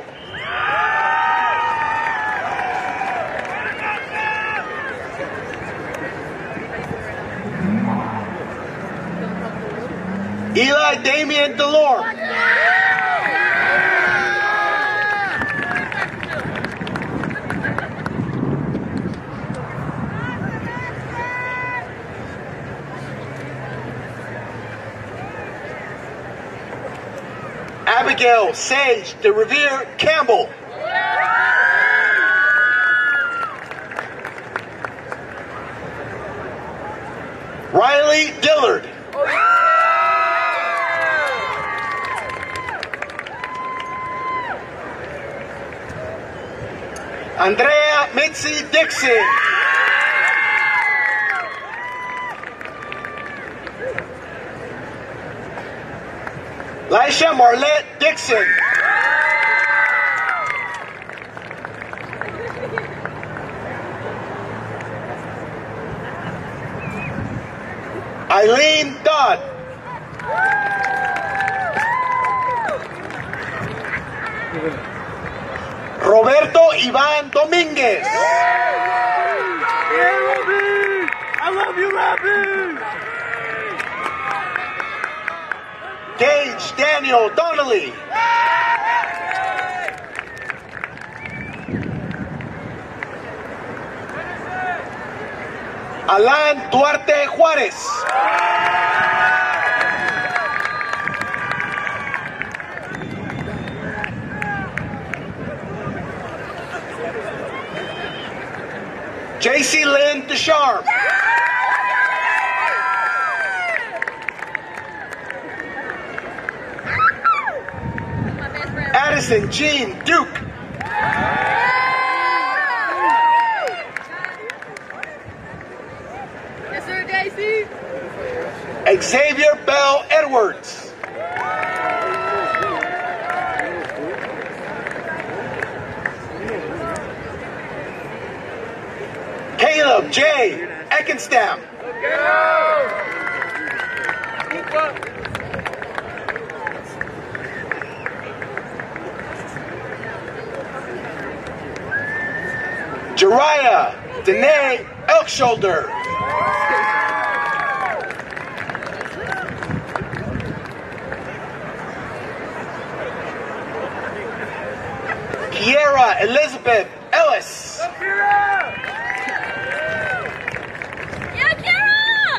Eli Damian Delorme. Abigail Sage de Revere Campbell. Riley Dillard. Andrea Mitzi Dixon. Lisha Marlette Dixon. Eileen Dodd. Roberto Iván Domínguez. Yeah, Robbie! I love you, Robbie! Gage Daniel Donnelly. Alan Duarte Juárez. JC Lynn Descharme. Addison Jean Duke. Yes, sir, Daisy. Xavier Bell Edwards. Caleb J. Eckenstam. Jariah Danae Elkshoulder. Kiera Elizabeth Ellis. Yeah, Kara!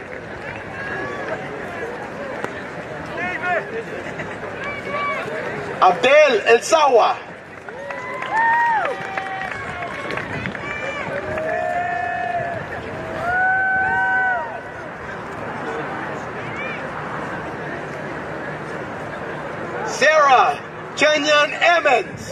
Abdel El Sawa. Sarah Kenyon Emmons.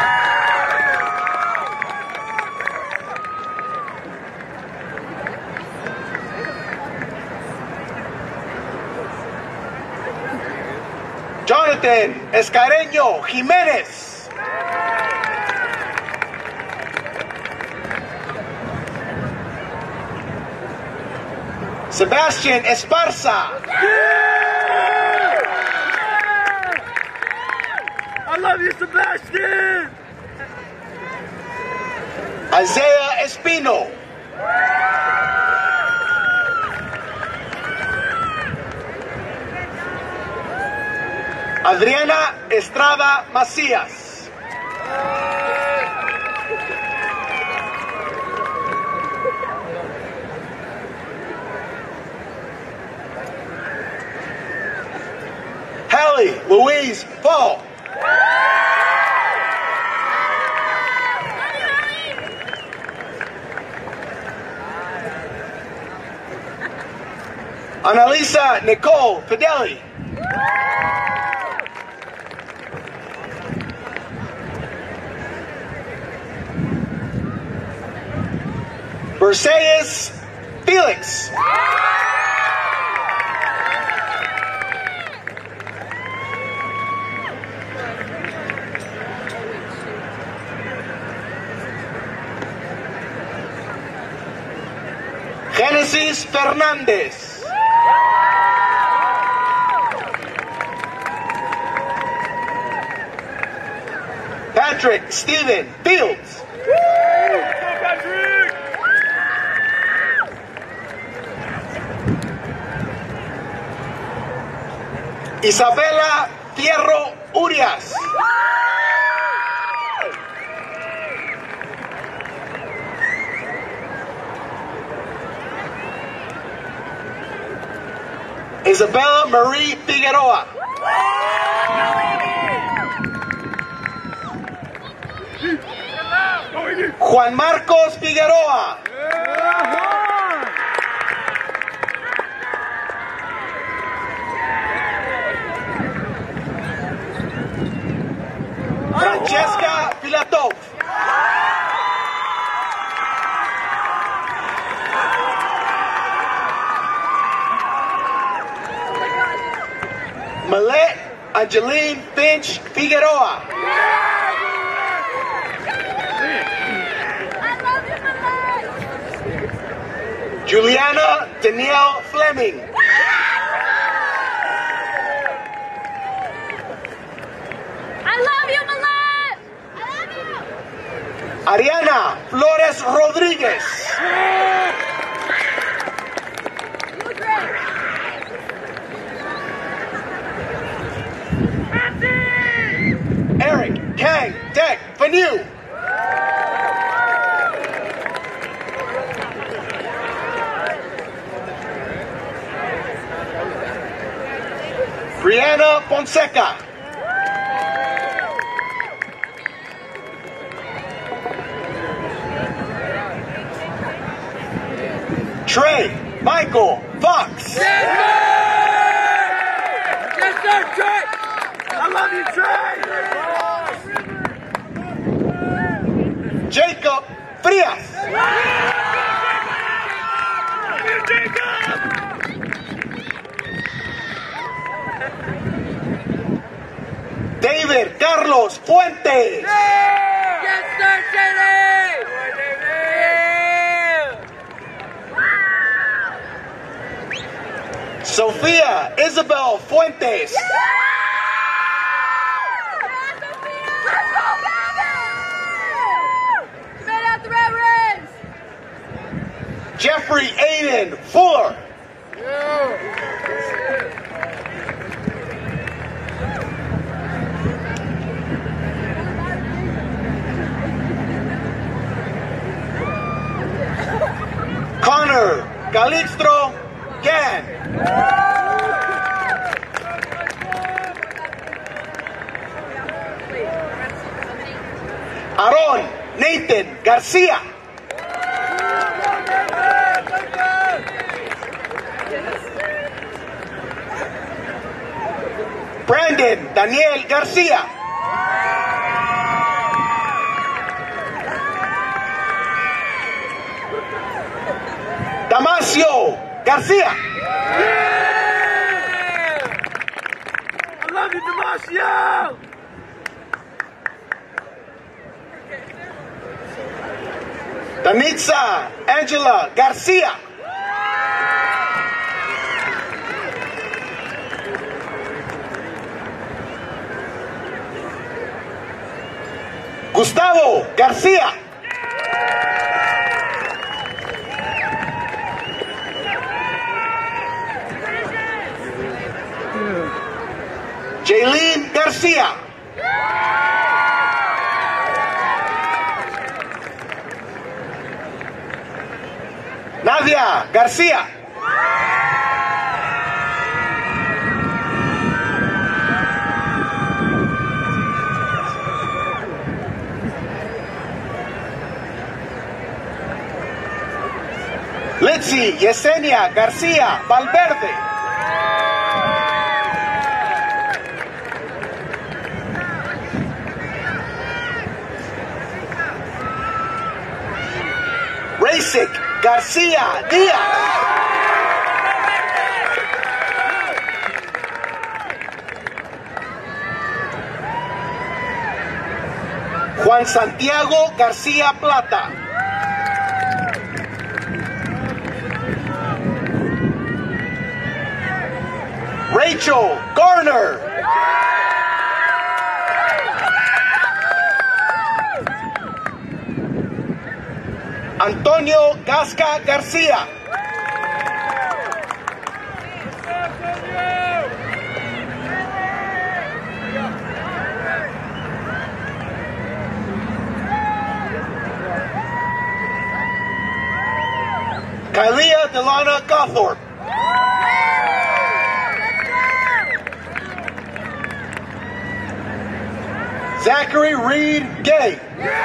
Jonathan Escareño Jiménez. Sebastian Esparza. I love you, Sebastian! Isaiah Espino. Adriana Estrada Macías. Hallie Louise Fall. Annalisa Nicole Fideli. Versailles Felix. Genesis Fernández. Patrick Stephen Fields. Isabela Fierro Urias. Isabella Marie Figueroa. Juan Marcos Figueroa. Francesca Filatov. Malet Angeline Finch Figueroa. Juliana Danielle Fleming. I love you, Malet! I love you! Ariana Flores Rodríguez. You look great! Eric Kang Dek Fanu. Brianna Fonseca. Trey Michael Fox. Yes, sir, Trey! I love you, Trey! Jacob Frias. David Carlos Fuentes. Yes, sir, Shady! Sofia Isabel Fuentes. Let's go, baby! Straight out the Reverends! Jeffrey Aiden Fuller. Connor Calixto Gan. Aaron Nathan Garcia. Brandon Daniel Garcia. Damasio Garcia. I love you, Damasio! Danitza Angela Garcia. Gustavo Garcia. Jaylene Garcia. Nadia Garcia. Litzy Yesenia Garcia Valverde. Racek Garcia Diaz. Juan Santiago Garcia Plata. Rachel Garner. Antonio Gasca Garcia. Kylia Delana Gothorpe. Zachary Reed Gay.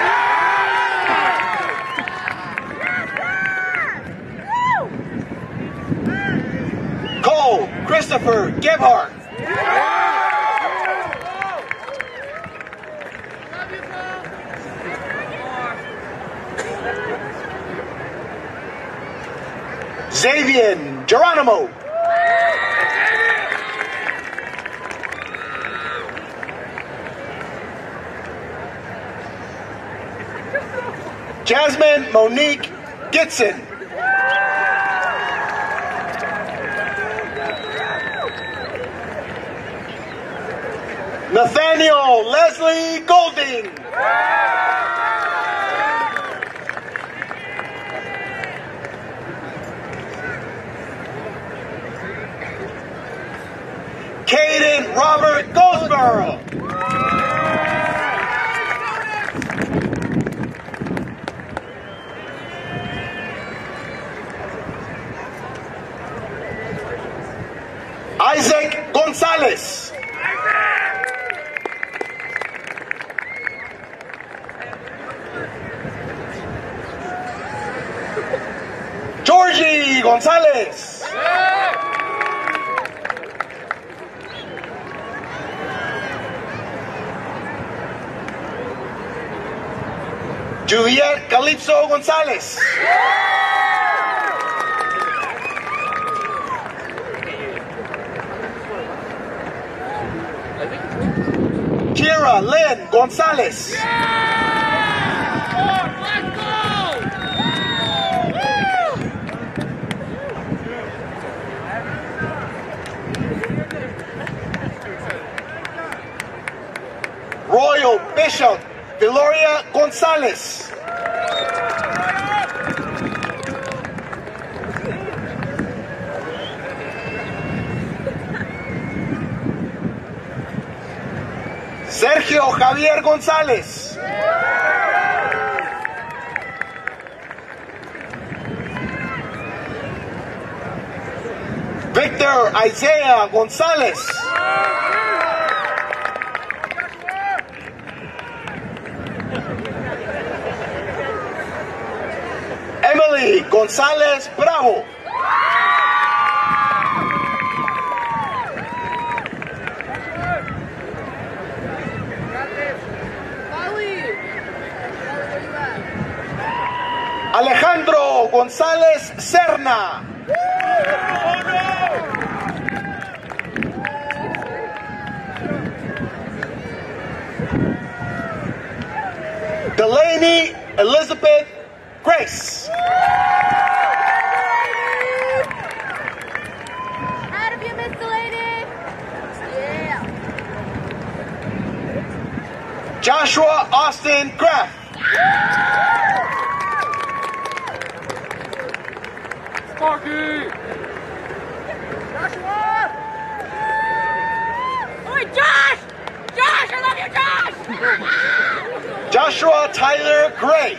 Cole Christopher Gebhardt. Xavier Geronimo. Jasmine Monique Gitson. Nathaniel Leslie Golding. Caden Robert Goldsboro. Isaac Gonzalez. Georgie Gonzalez. Juliet Calypso Gonzalez. Kira Lynn Gonzalez. Royal Bishop Deloria Gonzalez. Sergio Javier González. Victor Isaiah González. Emily González Bravo. Alejandro González Serna. Delaney Elizabeth Grace. Proud of you, Miss Delaney. Yeah. Joshua Austin Graff. Joshua! Oi, Josh! Joshua Tyler Gray.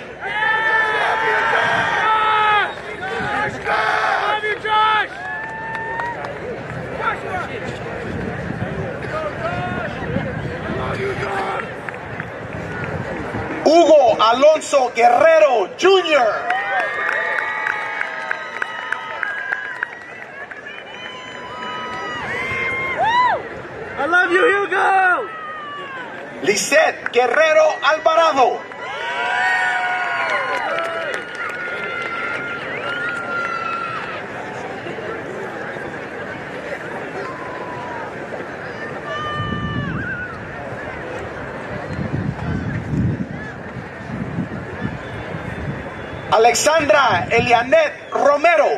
Hugo Alonso Guerrero Jr. I love you, Hugo! Lisette Guerrero Alvarado. Alexandra Elianet Romero.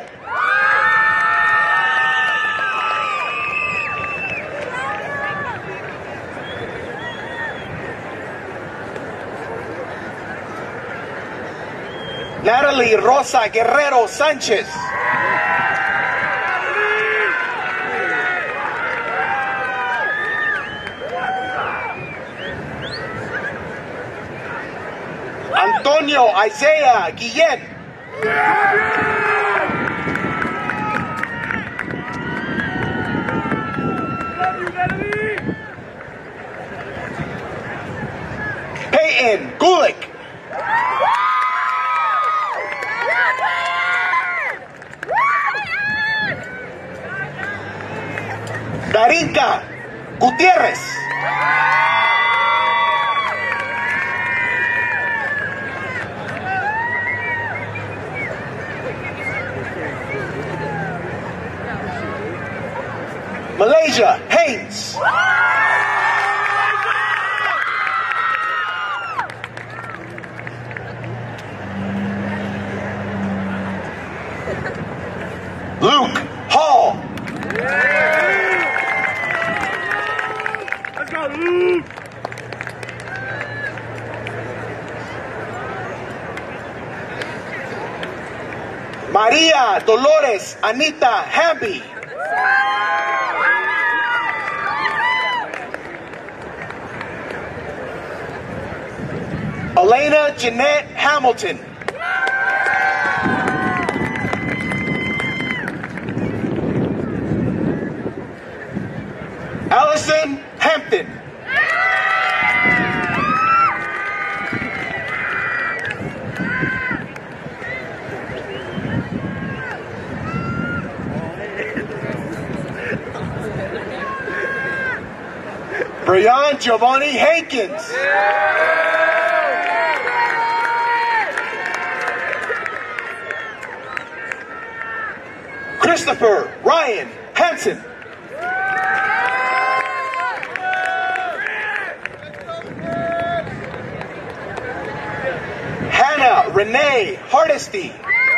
Natalie Rosa Guerrero Sánchez. Antonio Isaiah Guillén. Peyton Gulick. Darinka Gutiérrez. Malaysia Haynes. Luke Hall. Let's go, Luke! Maria Dolores Anita Hamby. Elena Jeanette Hamilton. Allison Hampton. Brian Giovanni Hankins. Christopher Ryan Hansen. Hannah Renee Hardesty.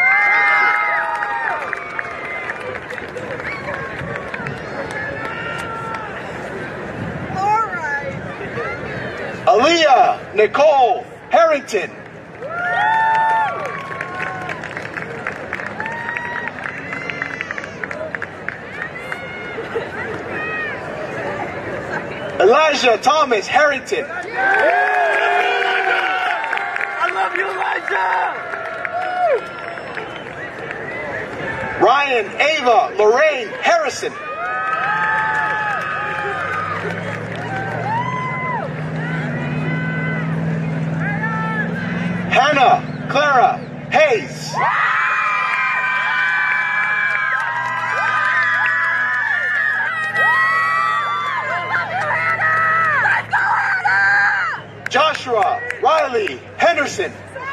Aaliyah Nicole Harrington. Elijah Thomas Harrington. I love you, Elijah! Ryan Ava Lorraine Harrison. Hannah Clara Hayes. Joshua Riley Henderson.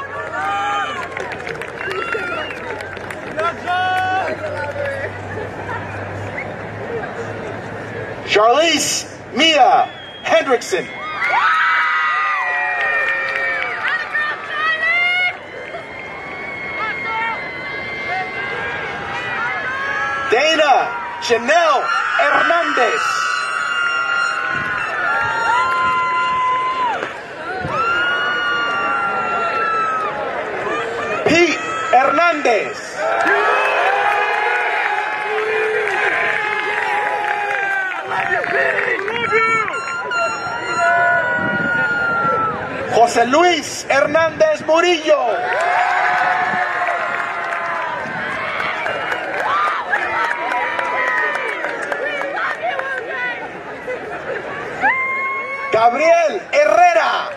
Charlize Mia Hendrickson. Dana Janelle Hernandez. Pete Hernandez. José Luis Hernández Murillo. Gabriel Herrera.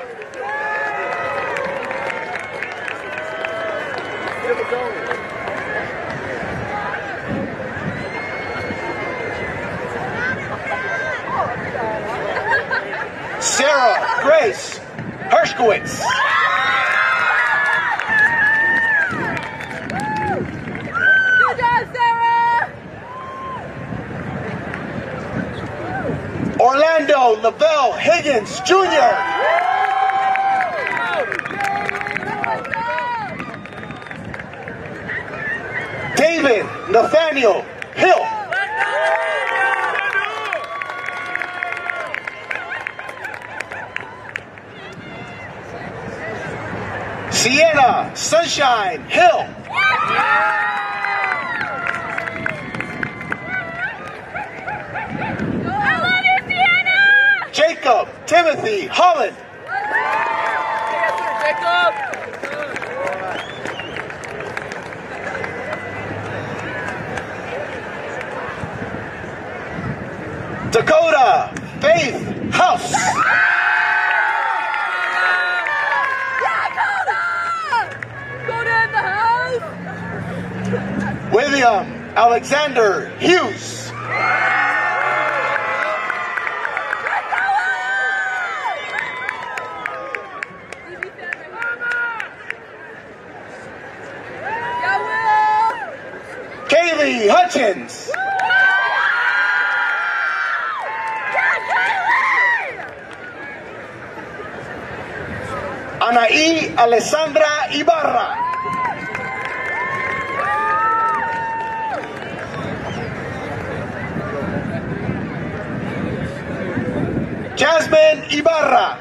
Sarah Grace Hershkowitz. Good job, Sarah! Orlando Lavelle Higgins Jr. David Nathaniel Hill. Sienna Sunshine Hill. Jacob Timothy Holland. Dakota Faith House. Dakota in the house! William Alexander Hughes. Kaylee Hutchins. Anaí Alessandra Ibarra. Jasmine Ibarra.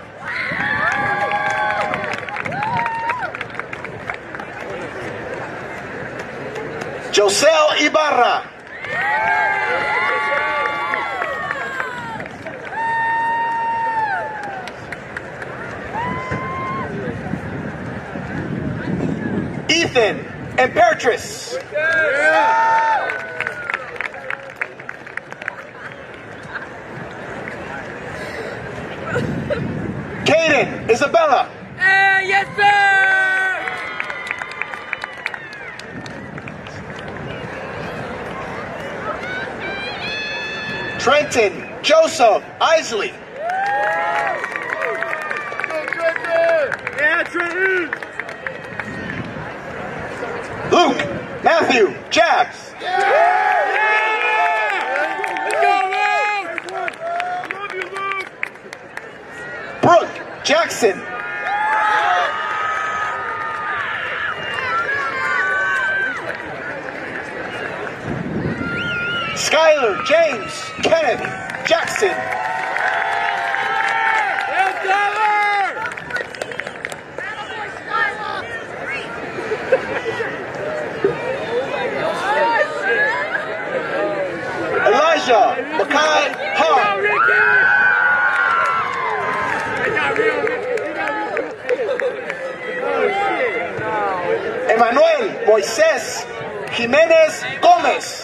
Josel Ibarra. Ethan Imperatrice. Caden Isabella. Yes, sir! Trenton Joseph Isley. Yeah, Trenton! Luke Matthew Jabs. Brooke Jackson. Skylar James Kenneth Jackson. Elijah Mackay Hall. Emmanuel Moisés Jiménez Gómez.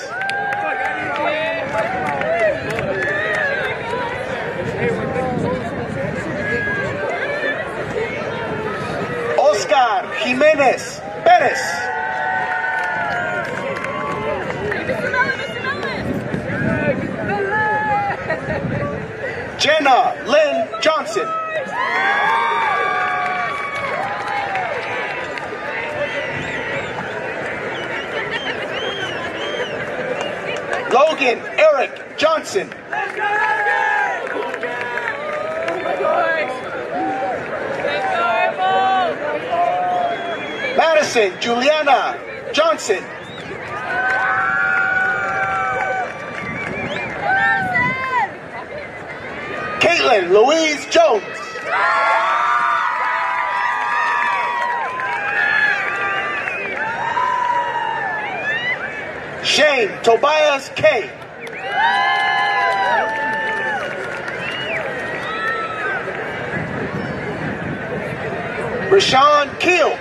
Oscar Jiménez Pérez. Jenna Lynn Johnson. Logan Eric Johnson. Madison Juliana Johnson. Caitlin Louise Jones. Shane Tobias K. Rashawn Keel.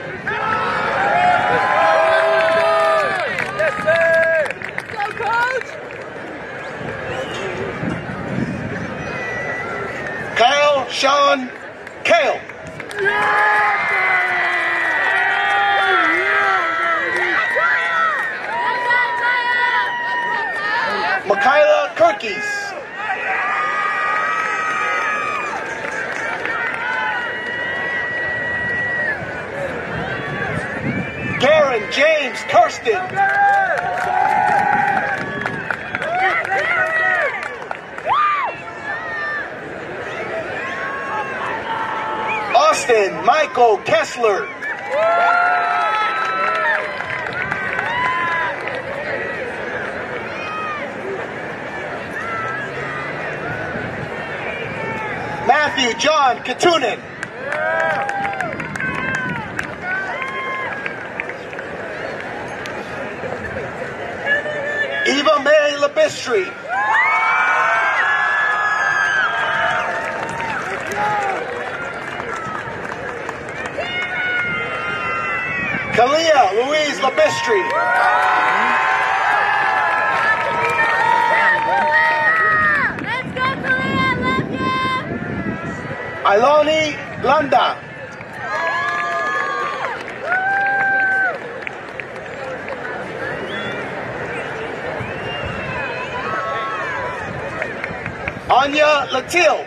Kyle Sean Kale. Michaela Kirkies. Karen James Kirsten. Austin Michael Kessler. Matthew John Katunen. Eva May Labistri. Kalia Louise Labistri. Let's go, Kalia! I love you! Iloni Landa. Anya Latil.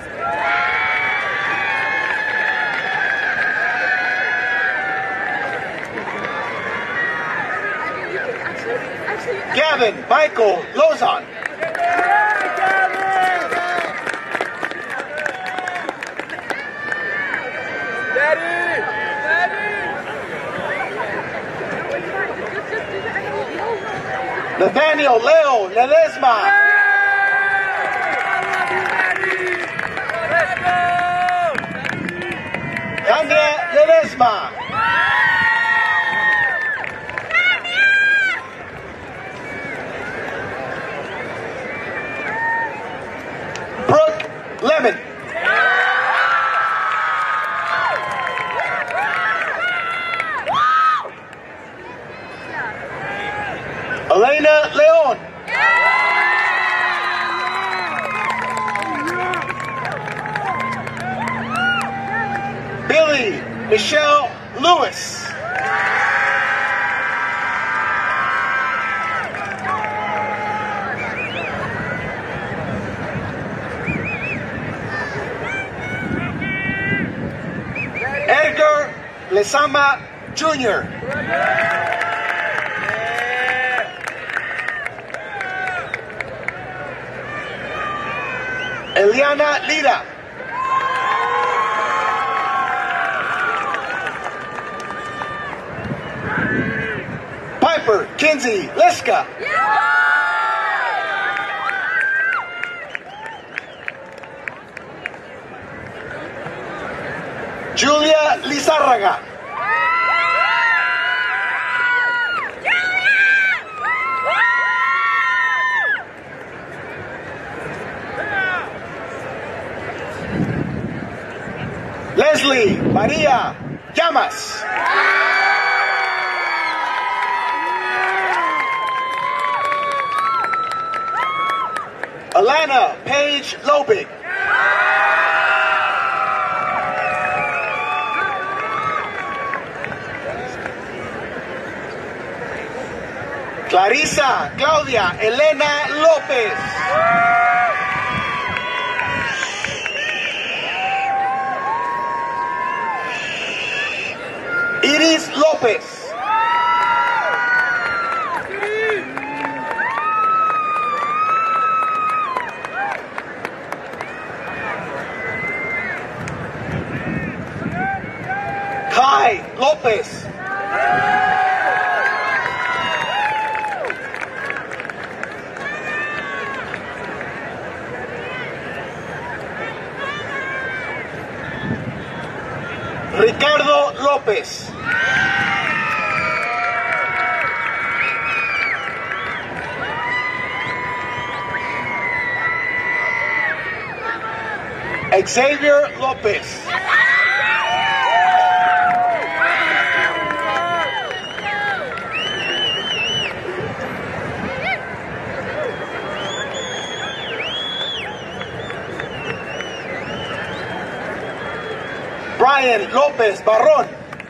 Gavin Michael Lozon. Nathaniel Leo Ledesma. Tanya Ledesma. Brooke Lemon. Elena Leon. Billy Michelle Lewis. Edgar Lesama Jr. Eliana Lira. Piper Kinsey Liska. Julia Lizárraga. Leslie María Llamas. Alana Paige Lobig. Clarisa Claudia Elena López. Iris López. Kai López. Ricardo López. Xavier López. Brian López Barrón.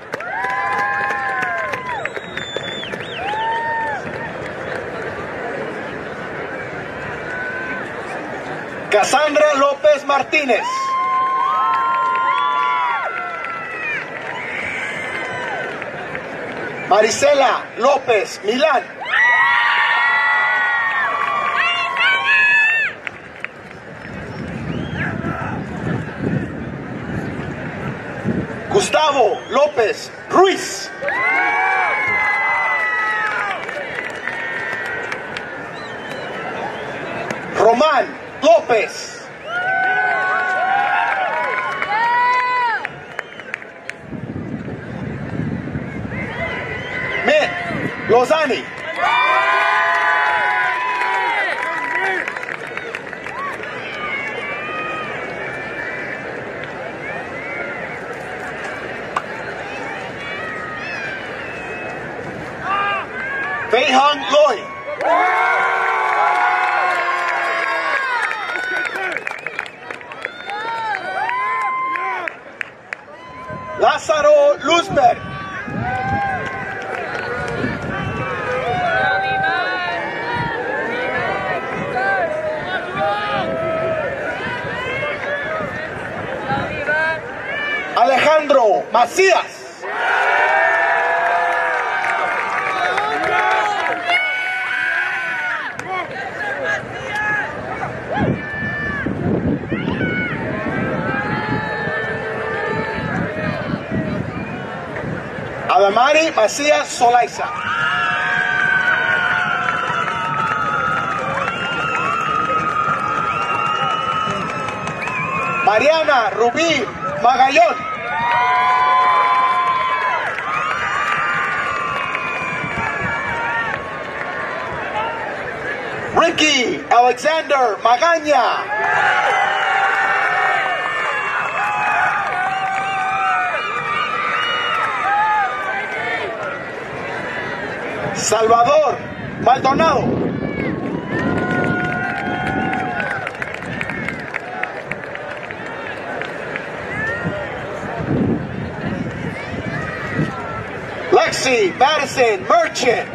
Cassandra López Martínez. Marisela López Milán. Gustavo López Ruiz. Román López. Met Lozani. Fei Hong Loy. Lázaro Luzberg. Alejandro Macías. Adamari Macías Solaiza. Mariana Rubí Magallón. Ricky Alexander Magaña. Salvador Maldonado. Lexi Madison Merchant.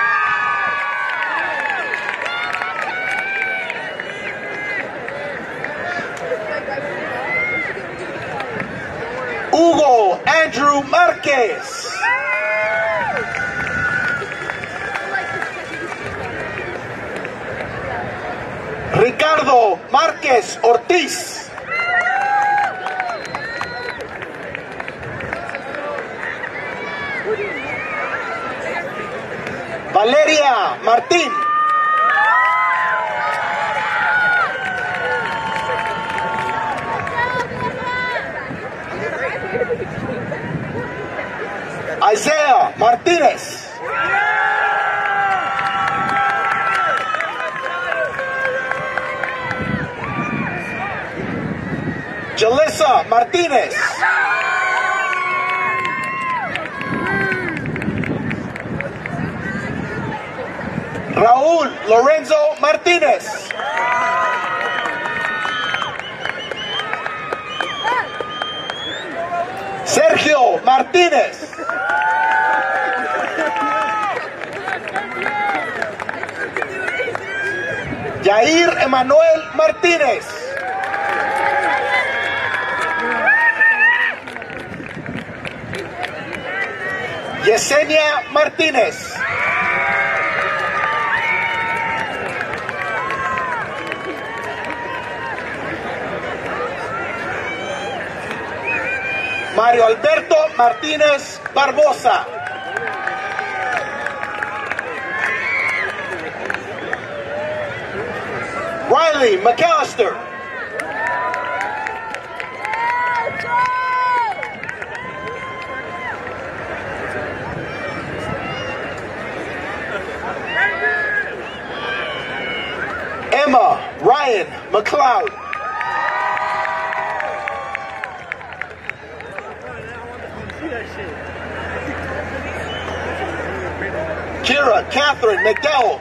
Hugo Andrew Marquez. Ricardo Márquez Ortiz. Valeria Martín. Isaiah Martínez. Jalissa Martínez. Raúl Lorenzo Martínez. Sergio Martínez. Yair Emanuel Martínez. Yesenia Martínez. Mario Alberto Martínez Barbosa. Riley McAllister. Emma Ryan McLeod. Kira Catherine McDowell.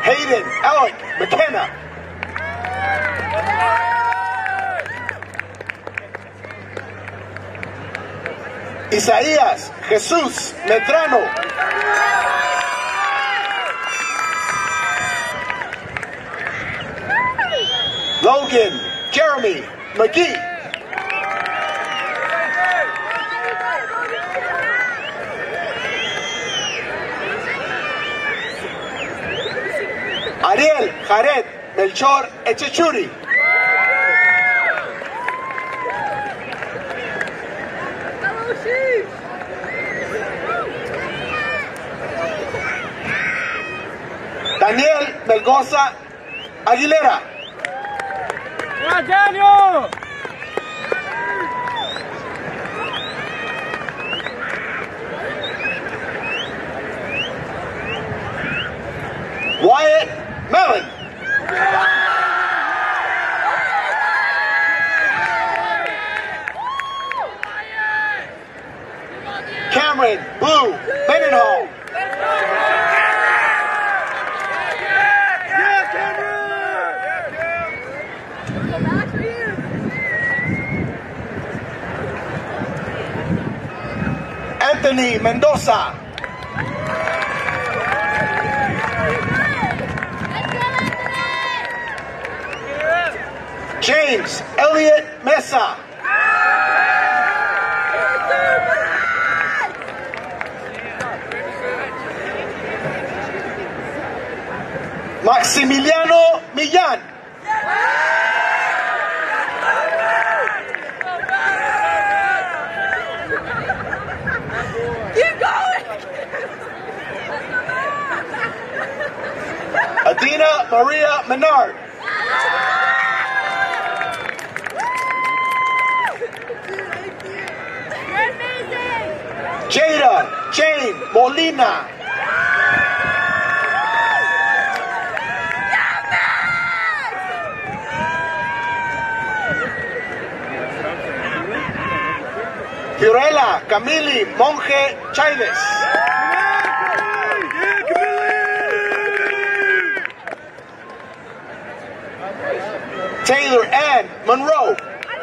Hayden Alec McKenna. Isaías Jesús Medrano. Logan Jeremy McGee. Ariel Jared Melchor Echechuri. Daniel Melgoza Aguilera. Daniel! Wyatt Mellon. Cameron Blue Mendenhall. Anthony Mendoza. James Elliott Mesa. Maximiliano Millán. Keep going! Adina Maria Menard. Jada Jane Molina. Fiorella Camili Monge Chávez. Taylor Ann Monroe.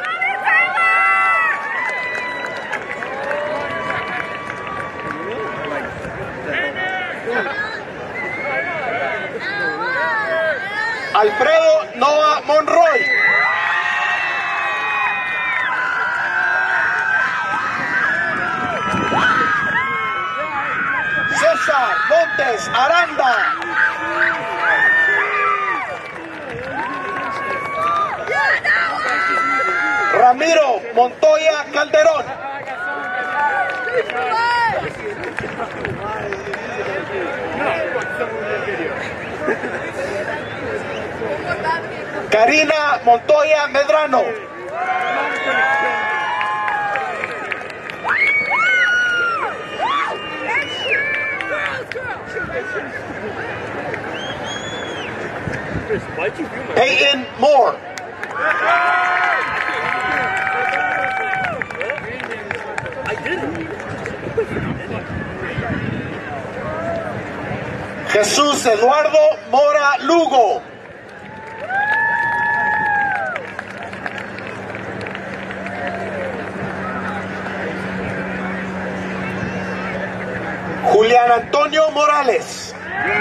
Alfredo Noah Monroy. César Montes Aranda. Ramiro Montoya Calderón. Karina Montoya Medrano. Peyton Moore. Jesús Eduardo Mora Lugo. Julián Antonio Morales.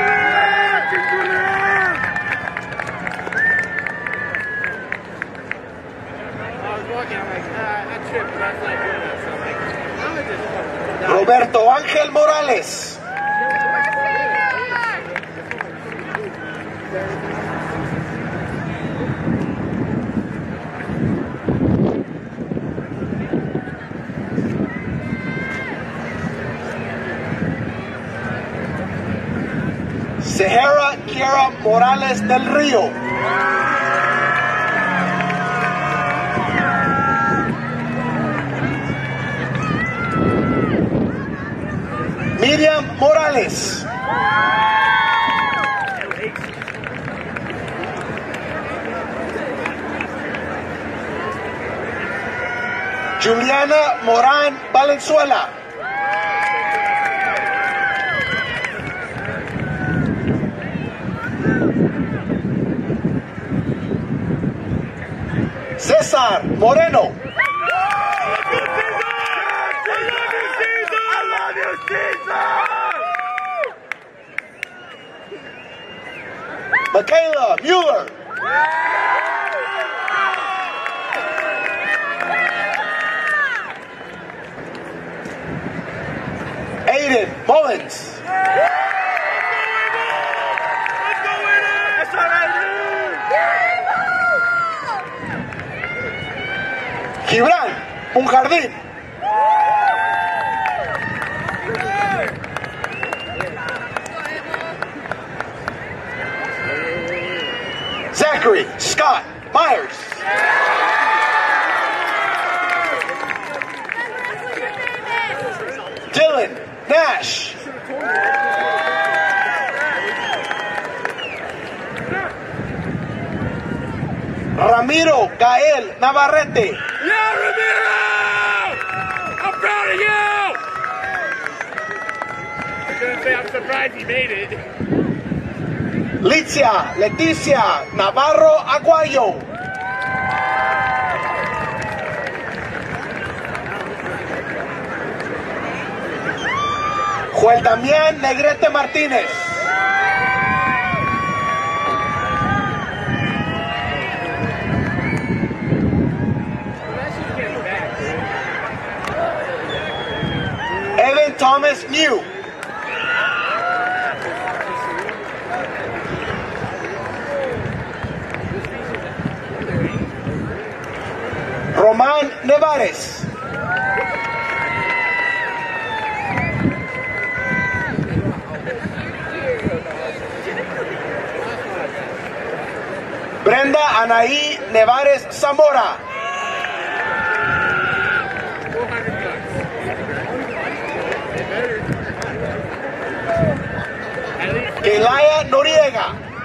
Roberto Ángel Morales. Sahara Kiara Morales del Río. Miriam Morales. Juliana Morán Valenzuela. Cesar Moreno. Michaela Mueller. Aiden Mullins. Gibran Punjardín. Zachary Scott Myers. Dylan Nash. Ramiro Gael Navarrete. Yeah, Ramiro! I'm proud of you! I was gonna say I'm surprised he made it. Leticia Navarro Aguayo. Juan Damián Negrete Martínez. Evan Thomas New. Román Nevares. Brenda Anaí Nevares Zamora. Kelaya Noriega.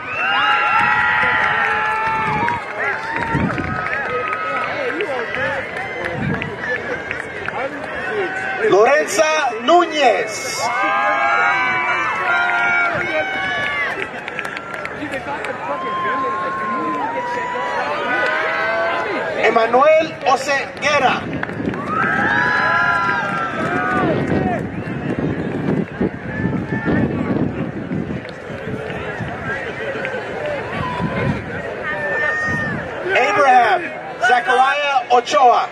Lorenza Núñez. Emanuel Oseguera. Abraham Zachariah Ochoa.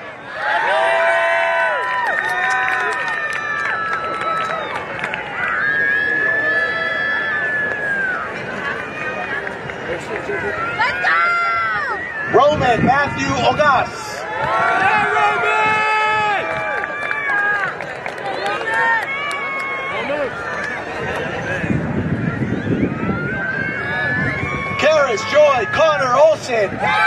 Roman Matthew Ogas. Karis Joy Connor Olsen.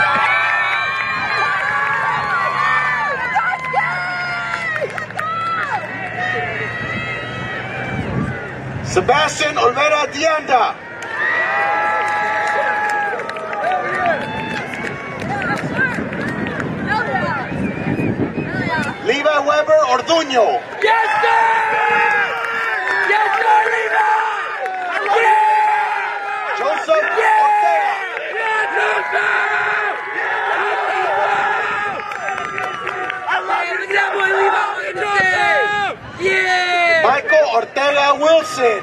Sebastian Olvera Dianda. Levi Weber Orduño. Yes, sir! Yes, sir, Levi! Yeah! Joseph Yeah! Ortega. Yeah, Joseph! I love you, that boy, Levi! Joseph! Yeah! Michael Ortega Wilson.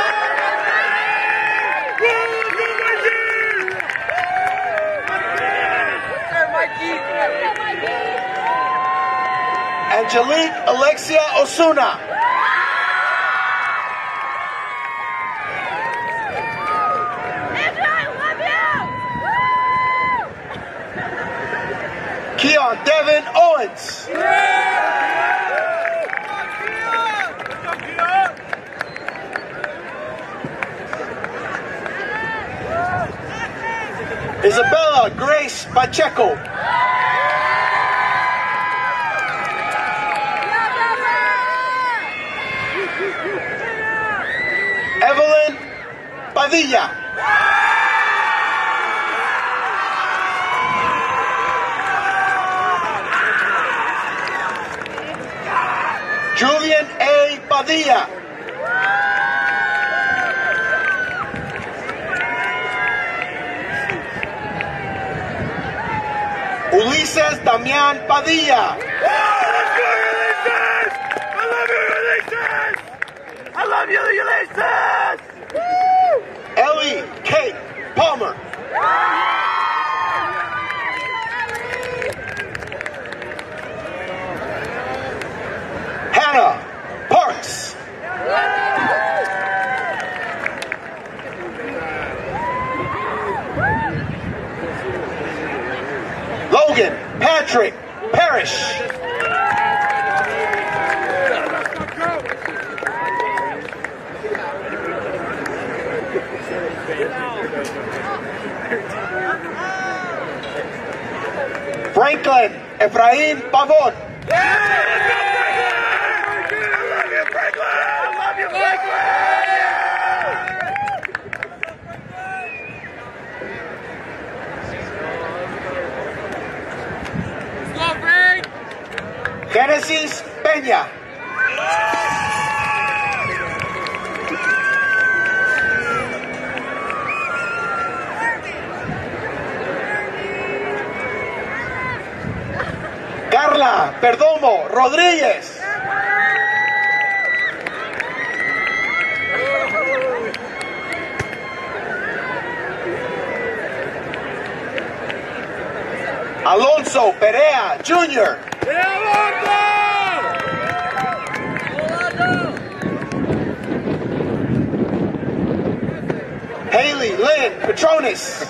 Angelique Alexia Osuna. Keon Devin Owens. Isabella Grace Pacheco. Evelyn Padilla. Julian A. Padilla. Ulises Ulises Damián Padilla. I love you, Ulysses! Ellie Kate Palmer. Hannah Parks. Logan Patrick Parrish. Franklin Efraín Pavón. Genesis Peña. Carla Perdomo Rodríguez. Alonso Perea Jr. Haley Lynn Petronis.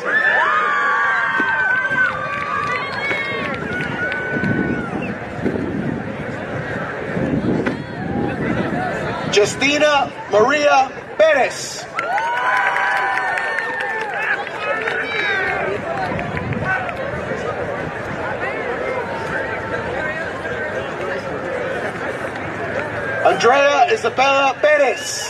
Justina Maria Perez. Andrea Isabella Perez.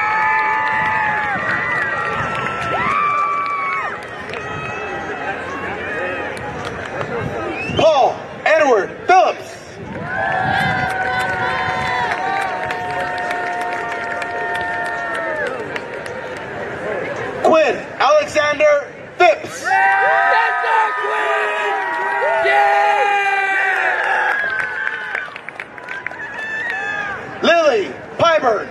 Paul Edward Phillips. Quinn Alexander Phipps. Lily Pyburn.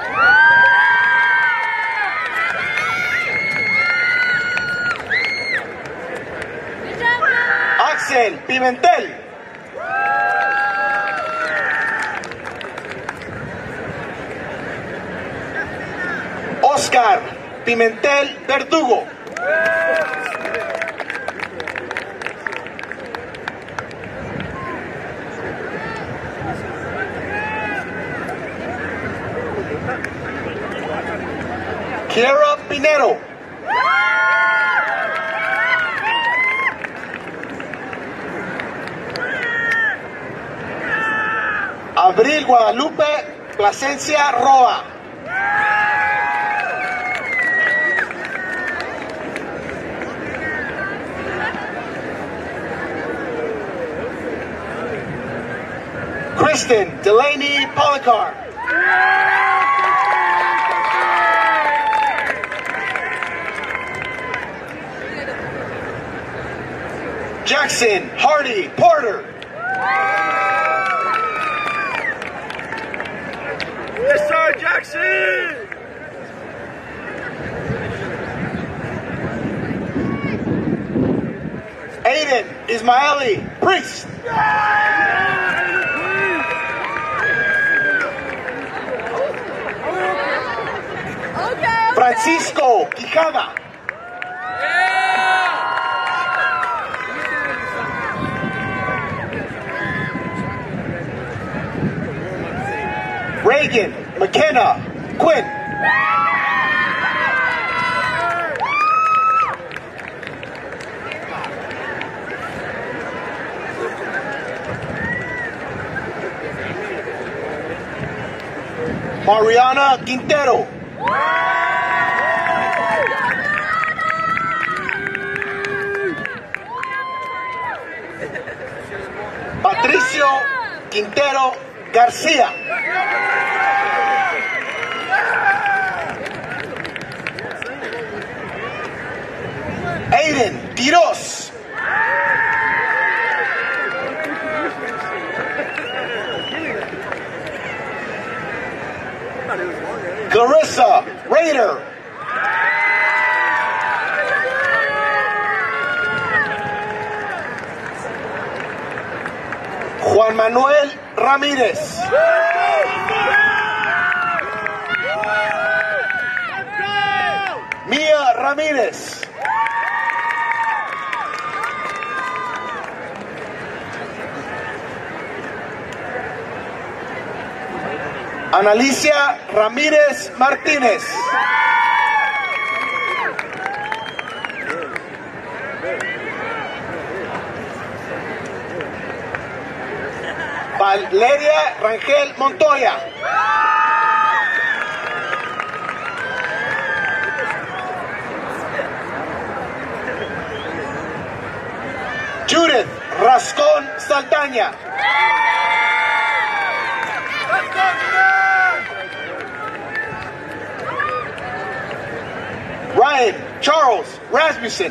Axel Pimentel. Oscar Pimentel Verdugo. Kiera Pinero. Abril Guadalupe Plasencia Roa. Kristen Delaney Policar. Jackson Hardy Porter. Yes, sir, Jackson! Aiden Ismaili Priest. Francisco Quijada. Reagan McKenna Quinn. Mariana Quintero. Patricio Quintero García. Aiden Quiroz. Clarissa Rader. Juan Manuel Ramírez. Mia Ramírez. Analicia Ramírez Martínez. Valeria Rangel Montoya. Judith Rascón Saldaña. Ryan Charles Rasmussen.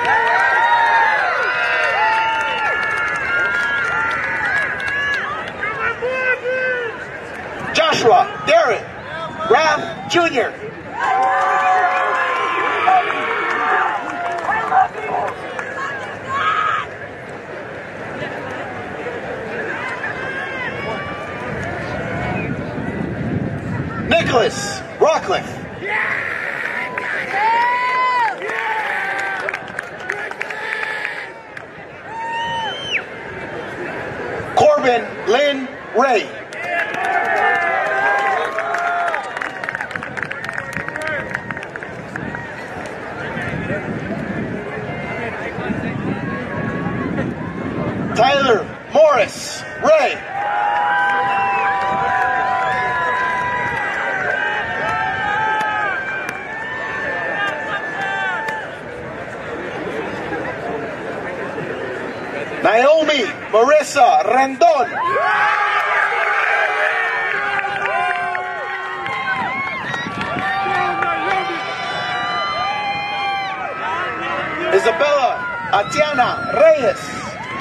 Joshua Darren Raff Jr. Nicholas Rockcliffe. Corbin Lynn Ray. Tyler Morris Ray. Naomi Marissa Rendon. Isabella Atiana Reyes.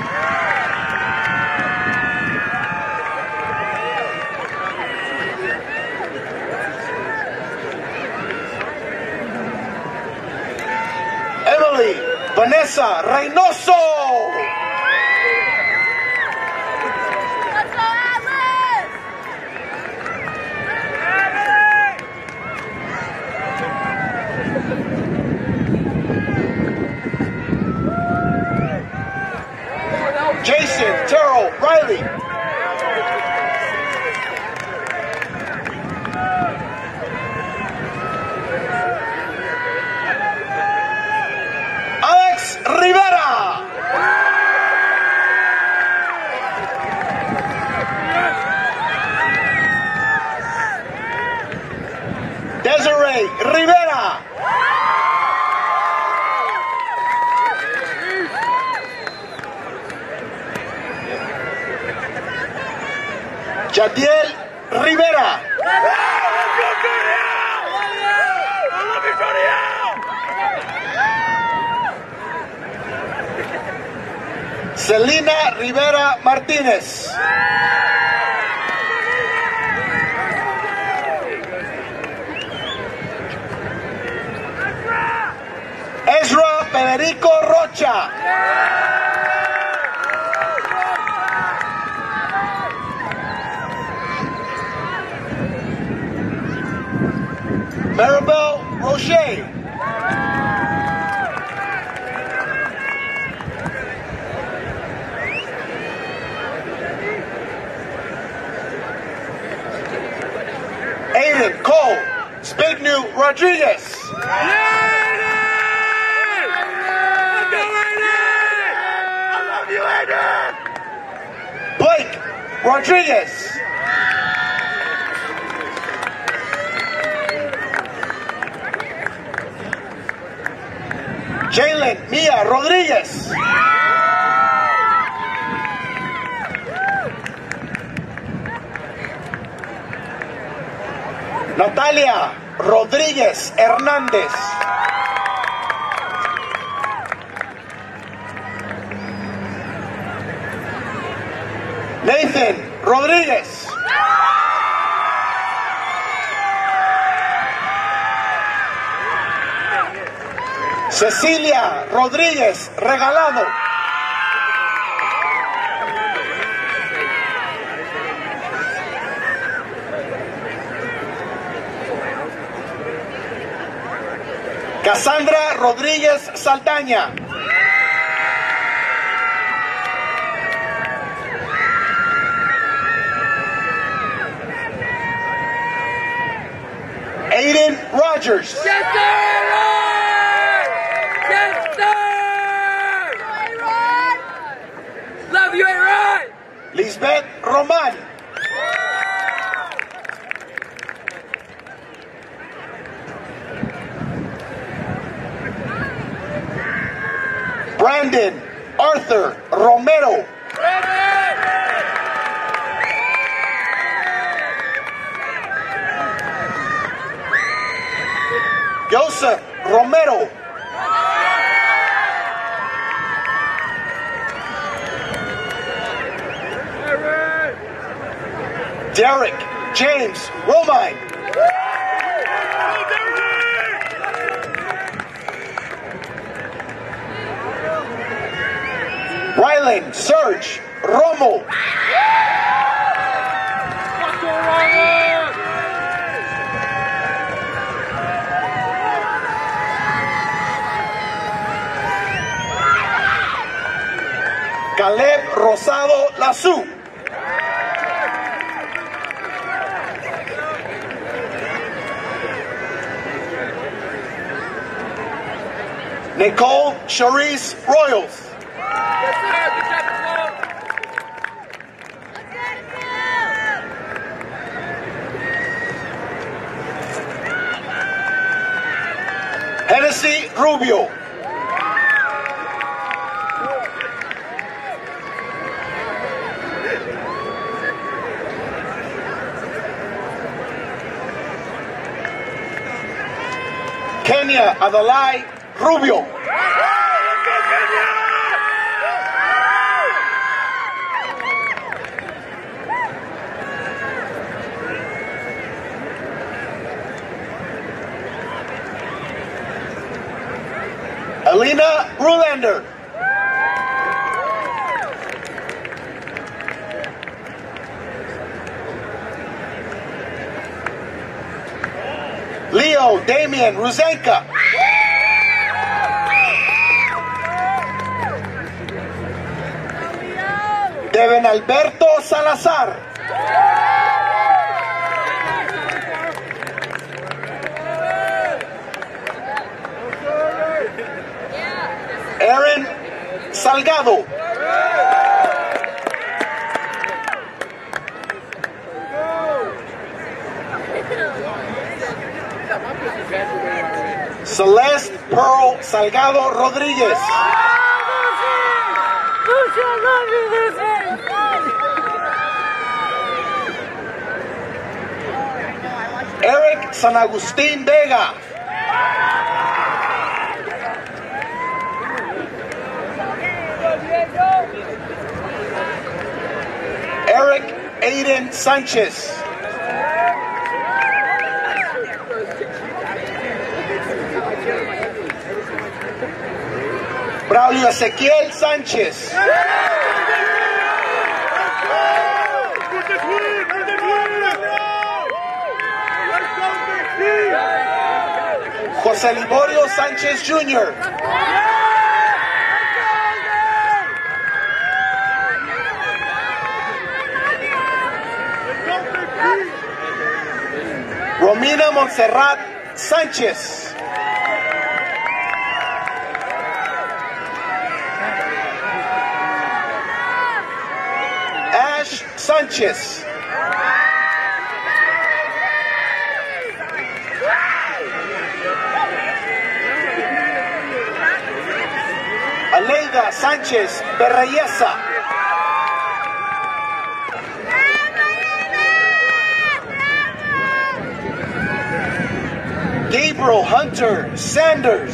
Emily Vanessa Reynoso. Jason Terrell Riley. Alex Rivera. Desiree Rivera. Jadiel Rivera. Celina Rivera Martínez. Ezra Federico Rocha. Maribel Roche. Aiden Cole Spignew Rodriguez. Blake Rodriguez. Jalen Mia Rodriguez. Natalia Rodríguez Hernández. Nathan Rodríguez. Cecilia Rodríguez Regalado. Cassandra Rodríguez Saldaña. Aiden Rogers. Yes, sir! Yes, sir! Love you, Aaron! Lisbeth Roman. Brandon Arthur Romero. Joseph Romero. Derek James Romine. Rylan Serge Romo. Caleb Rosado Lazú. Nicole Charisse Royals. Hennessy Rubio. Kenya Adalai Rubio. Alina Rulander. Leo Damian Ruzenka. Devin Alberto Salazar. Aaron Salgado. Celeste Pearl Salgado Rodríguez. Eric San Agustín Vega. Eric Aiden Sanchez. Braulio Ezequiel Sánchez. José Liborio Sánchez Jr. Romina Montserrat Sánchez. Ash Sánchez. Aleida Sánchez Berreyesa. Gabriel Hunter Sanders.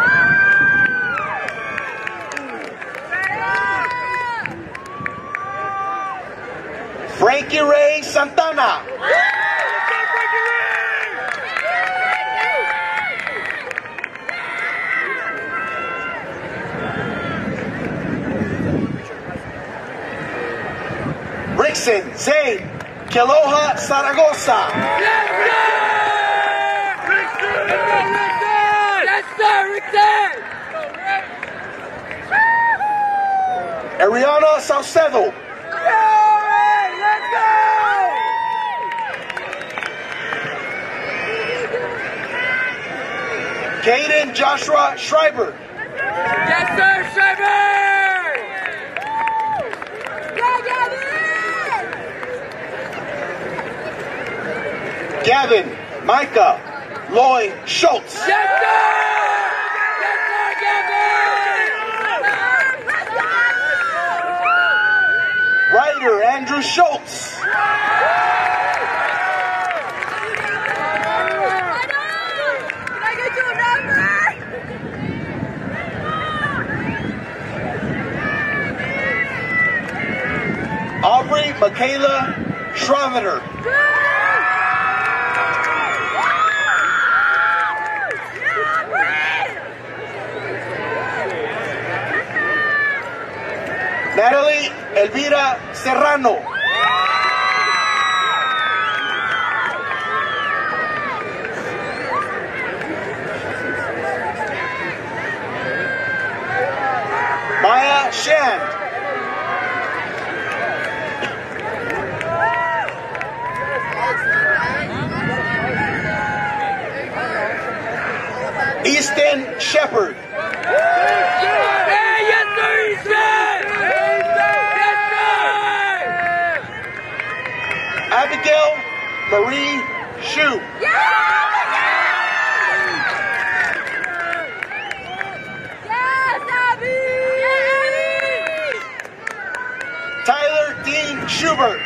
Frankie Ray Santana. Jason Zane Keloha Zaragoza. Yes, sir, Rickson! Ariana Saucedo. Let's go! Caden Joshua Schreiber. Yes, sir, Schreiber! Gavin Micah Lloyd Schultz. Yes, sir! Yes, sir, Gavin! Ryder Andrew Schultz. Aubrey Michaela Schrovener. Natalie Elvira Serrano. Maya Shand. Easton Shepard. Hey, yes, sir, Easton! Yes, sir! Abigail Marie Shue. Tyler Dean Schubert.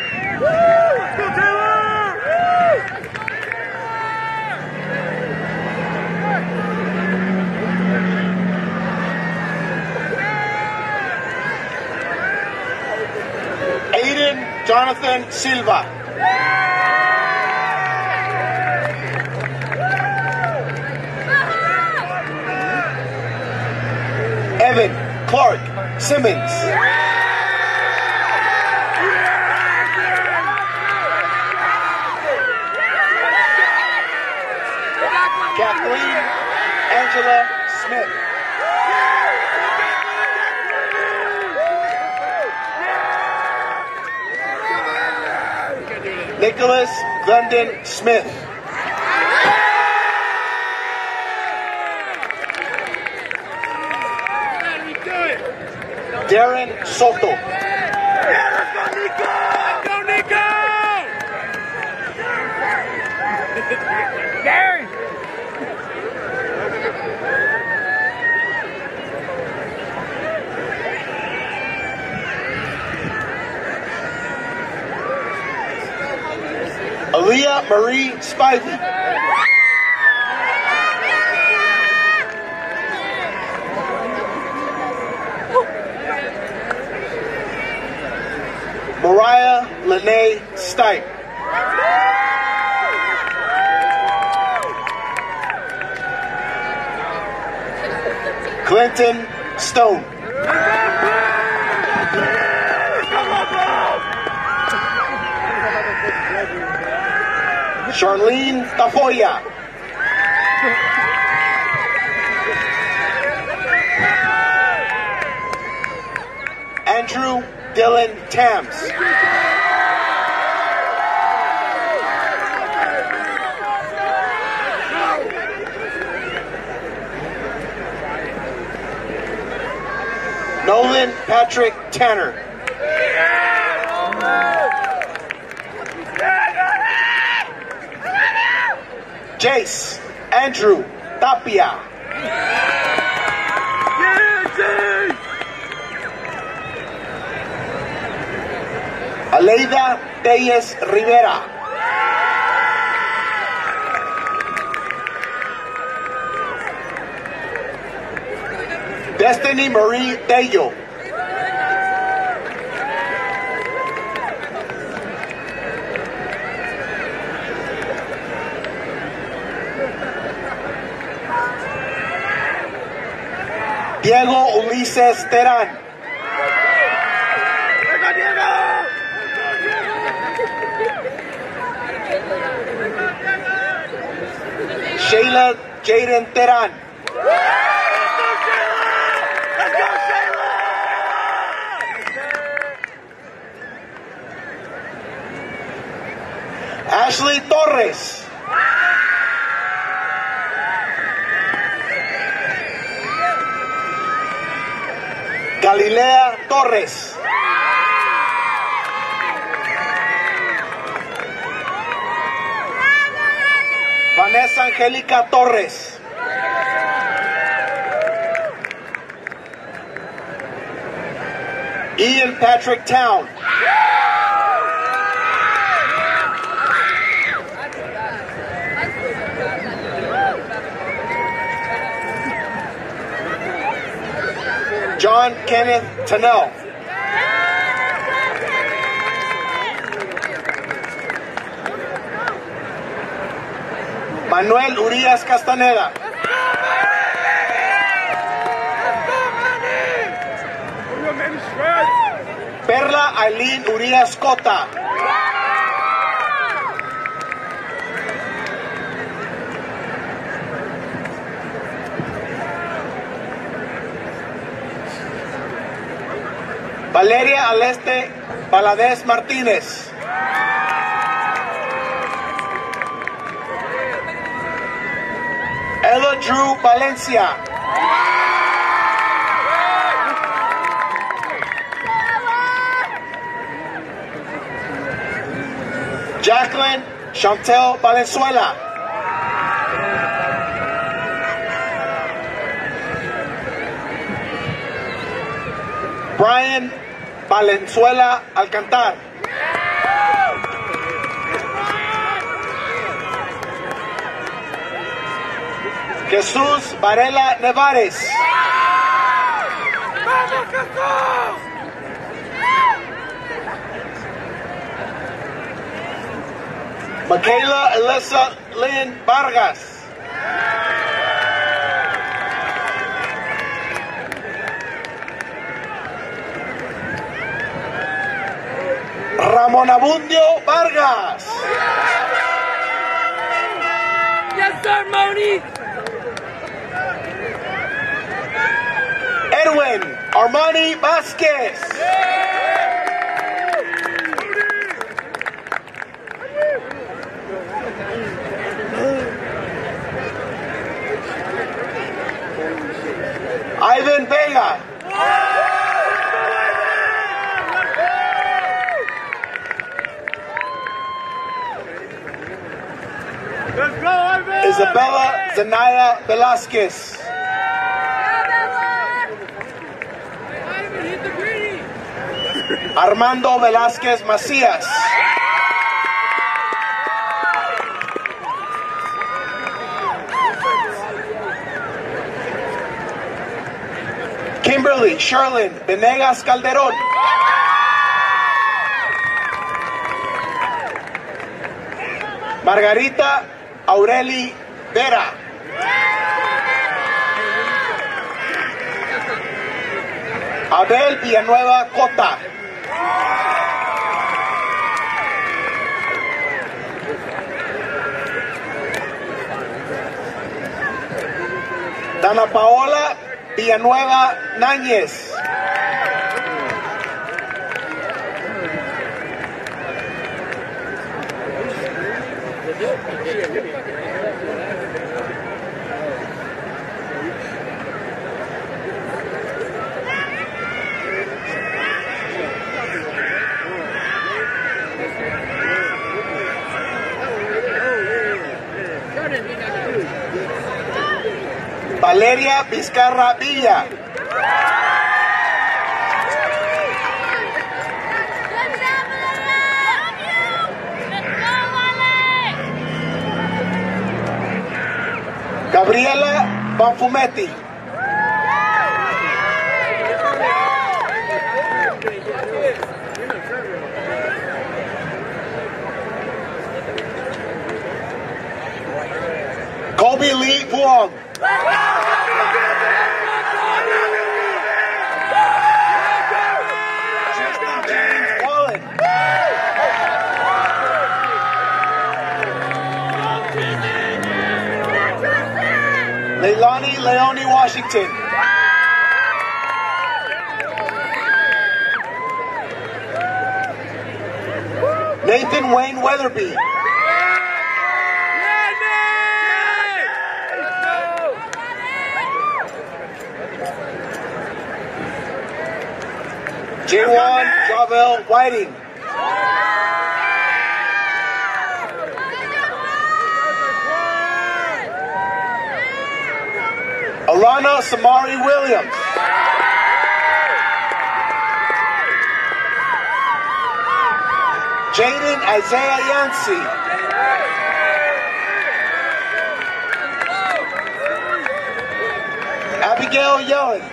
Aiden Jonathan Silva. Evan Clark Simmons. Kathleen Angela Smith. Nicholas Glendon Smith. Darren Soto. Let's go, Nico! Darren! Aaliyah Marie Spivey. Mariah Lene Stipe. Clinton Stone. Charlene Tafoya. Andrew Dylan Tams. Nolan Patrick Tanner. Jace Andrew Tapia. Aleida Telles Rivera. Destiny Marie Tello. Diego Ulises Terán. Shayla Jaden Teran. Ashley Torres. Galilea Torres. Vanessa Angélica Torres. Ian Patrick Town. John Kenneth Tannell. Manuel Urias Castaneda. Perla Aileen Urias Cota. Valeria Aleste Valadez Martínez. Ella Drew Valencia. Jacqueline Chantel Valenzuela. Brian Valenzuela Alcantar. Jesús Varela Nevares. Michaela Elisa Lynn Vargas. Ramón Abundio Vargas. Yes, sir, Moni. Edwin Armani Vasquez. Ivan Vega. Let's go, Ivan. Isabella Zanaya Velasquez. Ivan, hit the greenie. Armando Velasquez Macías. Kimberly Sherlyn Venegas Calderón. Margarita Aureli Vera. Abel Villanueva Cota. Dana Paola Villanueva Náñez. Valeria Vizcarra Villa. Gabriela Banfumetti. Kobe Lee Vuong. Leilani Leone Washington. Nathan Wayne Weatherby. Jawan Javel Whiting. Alana Samari Williams. Jaden Isaiah Yancey. Abigail Yelland.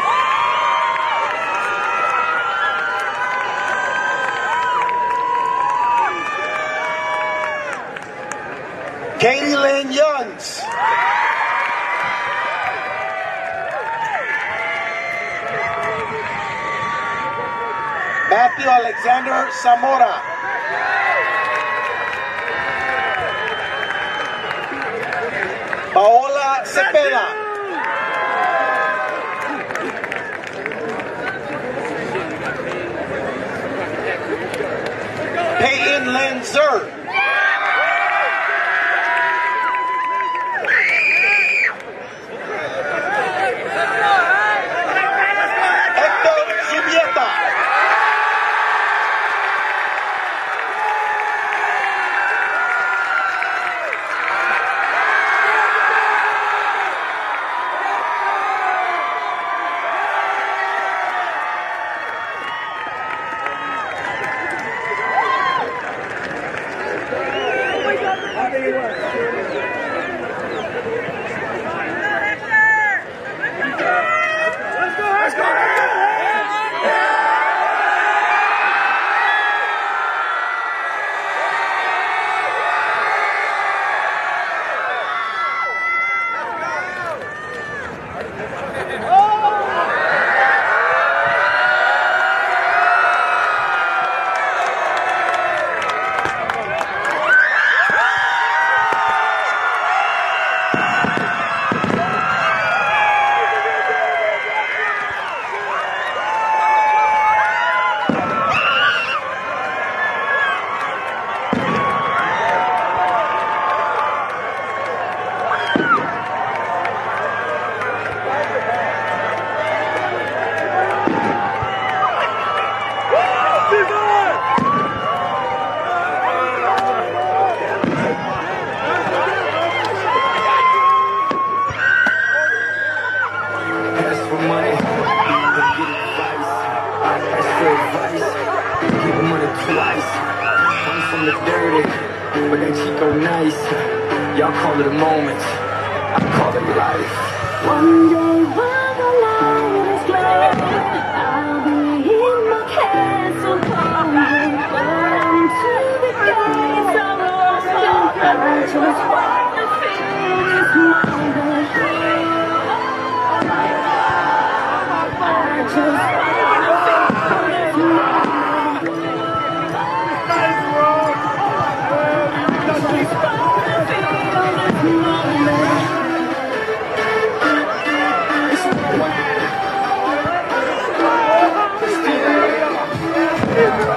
Katie Lynn Yuns. Matthew Alexander Zamora. Paola Cepeda. Peyton Lynn Zer. Y'all call it a moment, I call it life. One day when the light is glowing, I'll be in my castle going to the gates of open. I just want to feel this moment. I just want to feel this moment. Yeah.